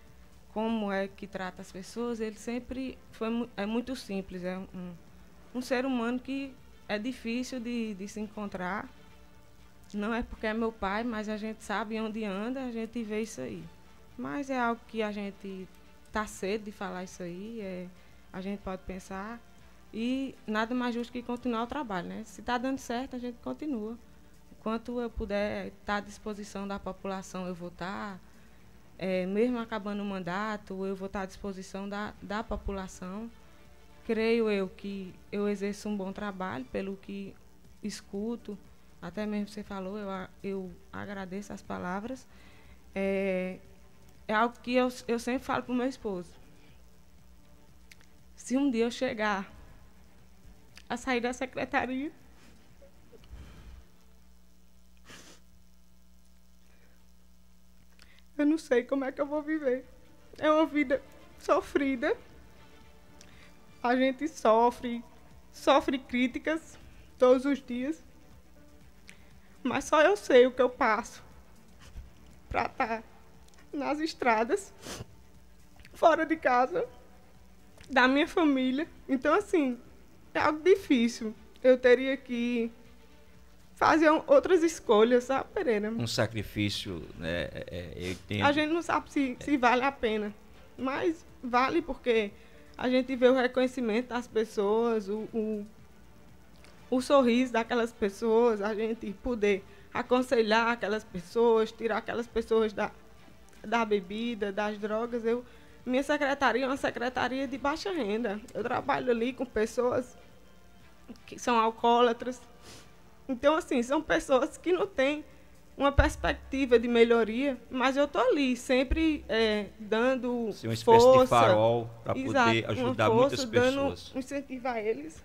como é que trata as pessoas. Ele sempre foi mu- é muito simples, é um, um ser humano que é difícil de, de se encontrar. Não é porque é meu pai, mas a gente sabe onde anda, a gente vê isso aí. Mas é algo que a gente tá cedo de falar isso aí, é, a gente pode pensar, e nada mais justo que continuar o trabalho, né? Se está dando certo, a gente continua. Enquanto eu puder estar à disposição da população, eu vou estar. É, mesmo acabando o mandato, eu vou estar à disposição da, da população. Creio eu que eu exerço um bom trabalho, pelo que escuto, até mesmo você falou, eu, a- eu agradeço as palavras. É, é algo que eu, eu sempre falo pro meu esposo. Se um dia eu chegar a sair da secretaria, eu não sei como é que eu vou viver. É uma vida sofrida. A gente sofre, sofre críticas todos os dias. Mas só eu sei o que eu passo para estar nas estradas, fora de casa, da minha família. Então, assim, é algo difícil. Eu teria que fazer outras escolhas, sabe, Pereira? Um sacrifício, né? É, eu entendo. A gente não sabe se, se vale a pena, mas vale porque a gente vê o reconhecimento das pessoas, o, o, o sorriso daquelas pessoas, a gente poder aconselhar aquelas pessoas, tirar aquelas pessoas da, da bebida, das drogas. Eu, minha secretaria é uma secretaria de baixa renda. Eu trabalho ali com pessoas que são alcoólatras. Então, assim, são pessoas que não têm uma perspectiva de melhoria, mas eu estou ali, sempre é, dando Ser uma espécie força, de farol para poder exato, ajudar uma força, muitas pessoas. Dando, incentivar eles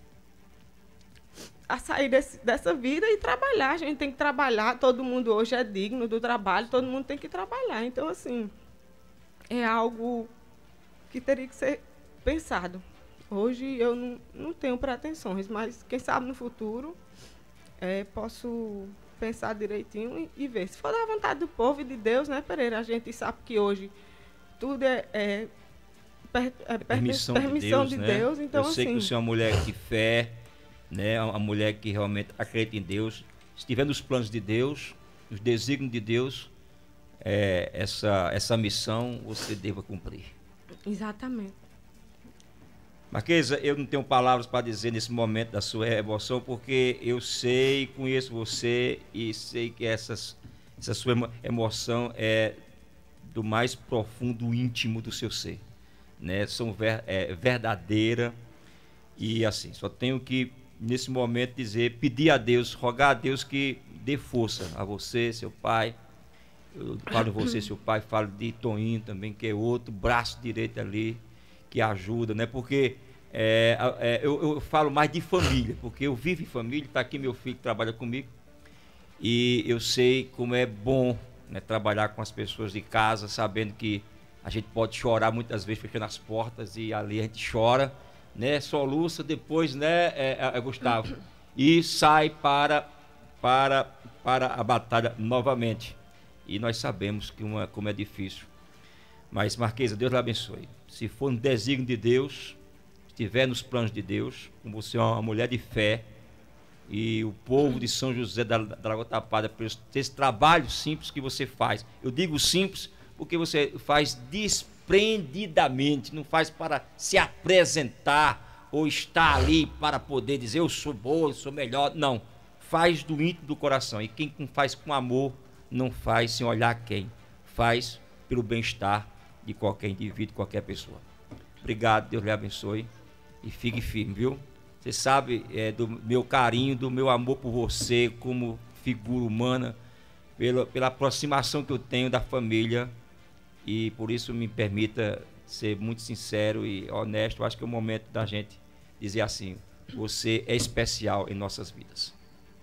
a sair desse, dessa vida e trabalhar. A gente tem que trabalhar, todo mundo hoje é digno do trabalho, todo mundo tem que trabalhar. Então, assim, é algo que teria que ser pensado. Hoje eu não, não tenho pretensões, mas quem sabe no futuro é, posso pensar direitinho e, e ver. Se for da vontade do povo e de Deus, né, Pereira? A gente sabe que hoje tudo é, é, per, é permissão, permissão de Deus. de né? Deus. Então, eu sei assim, que você é uma mulher de fé, né? Uma mulher que realmente acredita em Deus. Se estiver nos planos de Deus, nos desígnios de Deus, é, essa, essa missão você deva cumprir. Exatamente. Marquesa, eu não tenho palavras para dizer nesse momento da sua emoção, porque eu sei, conheço você e sei que essas, essa sua emoção é do mais profundo íntimo do seu ser, né? São ver, é, verdadeira e assim, só tenho que nesse momento dizer, pedir a Deus, rogar a Deus que dê força a você, seu pai. Eu falo de você, seu pai, falo de Toninho também, que é outro braço direito ali, que ajuda, né? Porque é, é, eu, eu falo mais de família, porque eu vivo em família, está aqui meu filho que trabalha comigo, e eu sei como é bom, né, trabalhar com as pessoas de casa, sabendo que a gente pode chorar muitas vezes fechando as portas, e ali a gente chora, né? Soluça, depois, né, é, é, Gustavo? E sai para, para, para a batalha novamente. E nós sabemos que uma, como é difícil. Mas, Marquesa, Deus lhe abençoe. Se for um desígnio de Deus, estiver nos planos de Deus, como você é uma mulher de fé, e o povo de São José da, da Lagoa Tapada, por esse trabalho simples que você faz. Eu digo simples porque você faz desprendidamente, não faz para se apresentar ou estar ali para poder dizer eu sou boa, eu sou melhor. Não, faz do íntimo do coração. E quem faz com amor, não faz sem olhar quem. Faz pelo bem-estar de qualquer indivíduo, qualquer pessoa. Obrigado, Deus lhe abençoe e fique firme, viu? Você sabe é, do meu carinho, do meu amor por você como figura humana, pela, pela aproximação que eu tenho da família, e por isso me permita ser muito sincero e honesto. Eu acho que é o momento da gente dizer assim, você é especial em nossas vidas.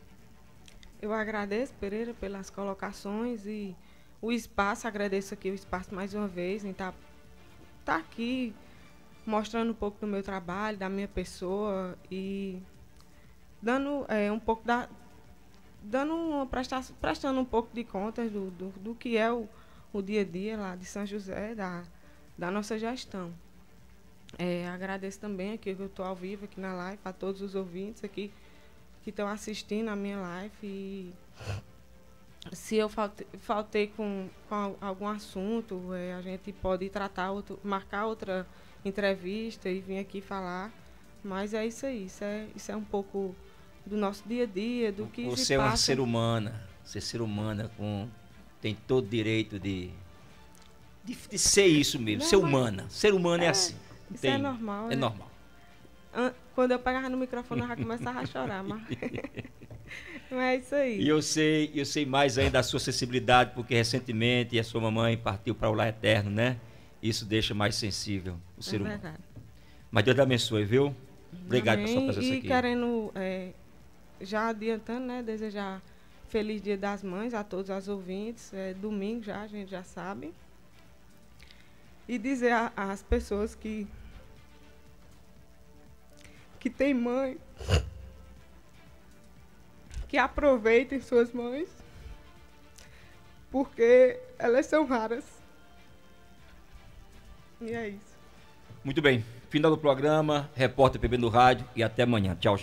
Eu agradeço, Pereira, pelas colocações e o espaço, agradeço aqui o espaço mais uma vez, em estar tá, tá aqui mostrando um pouco do meu trabalho, da minha pessoa e dando é, um pouco da dando uma prestar, prestando um pouco de contas do, do, do que é o, o dia a dia lá de São José, da, da nossa gestão. É, agradeço também aqui que eu estou ao vivo aqui na live, a todos os ouvintes aqui que estão assistindo a minha live, e se eu faltei, faltei com, com algum assunto, é, a gente pode tratar, outro, marcar outra entrevista e vir aqui falar, mas é isso aí, isso é, isso é um pouco do nosso dia a dia, do que você é uma ser humana, você é ser humana, com, tem todo direito de, de, de ser isso mesmo, não, ser humana, ser humano é, é assim. Isso tem, é normal. É né? normal. Quando eu pegava no microfone, eu já começava a chorar, mas... mas é isso aí. E eu sei, eu sei mais ainda da sua sensibilidade, porque recentemente a sua mamãe partiu para o lar eterno, né? Isso deixa mais sensível o ser é humano. Verdade. Mas Deus te abençoe, viu? Obrigado Amém. pela sua presença e aqui. E querendo, é, já adiantando, né? Desejar feliz Dia das Mães a todos os ouvintes. É domingo já, a gente já sabe. E dizer às pessoas que que tem mãe, que aproveitem suas mães, porque elas são raras. E é isso. Muito bem. Final do programa, Repórter P B no rádio e até amanhã. Tchau.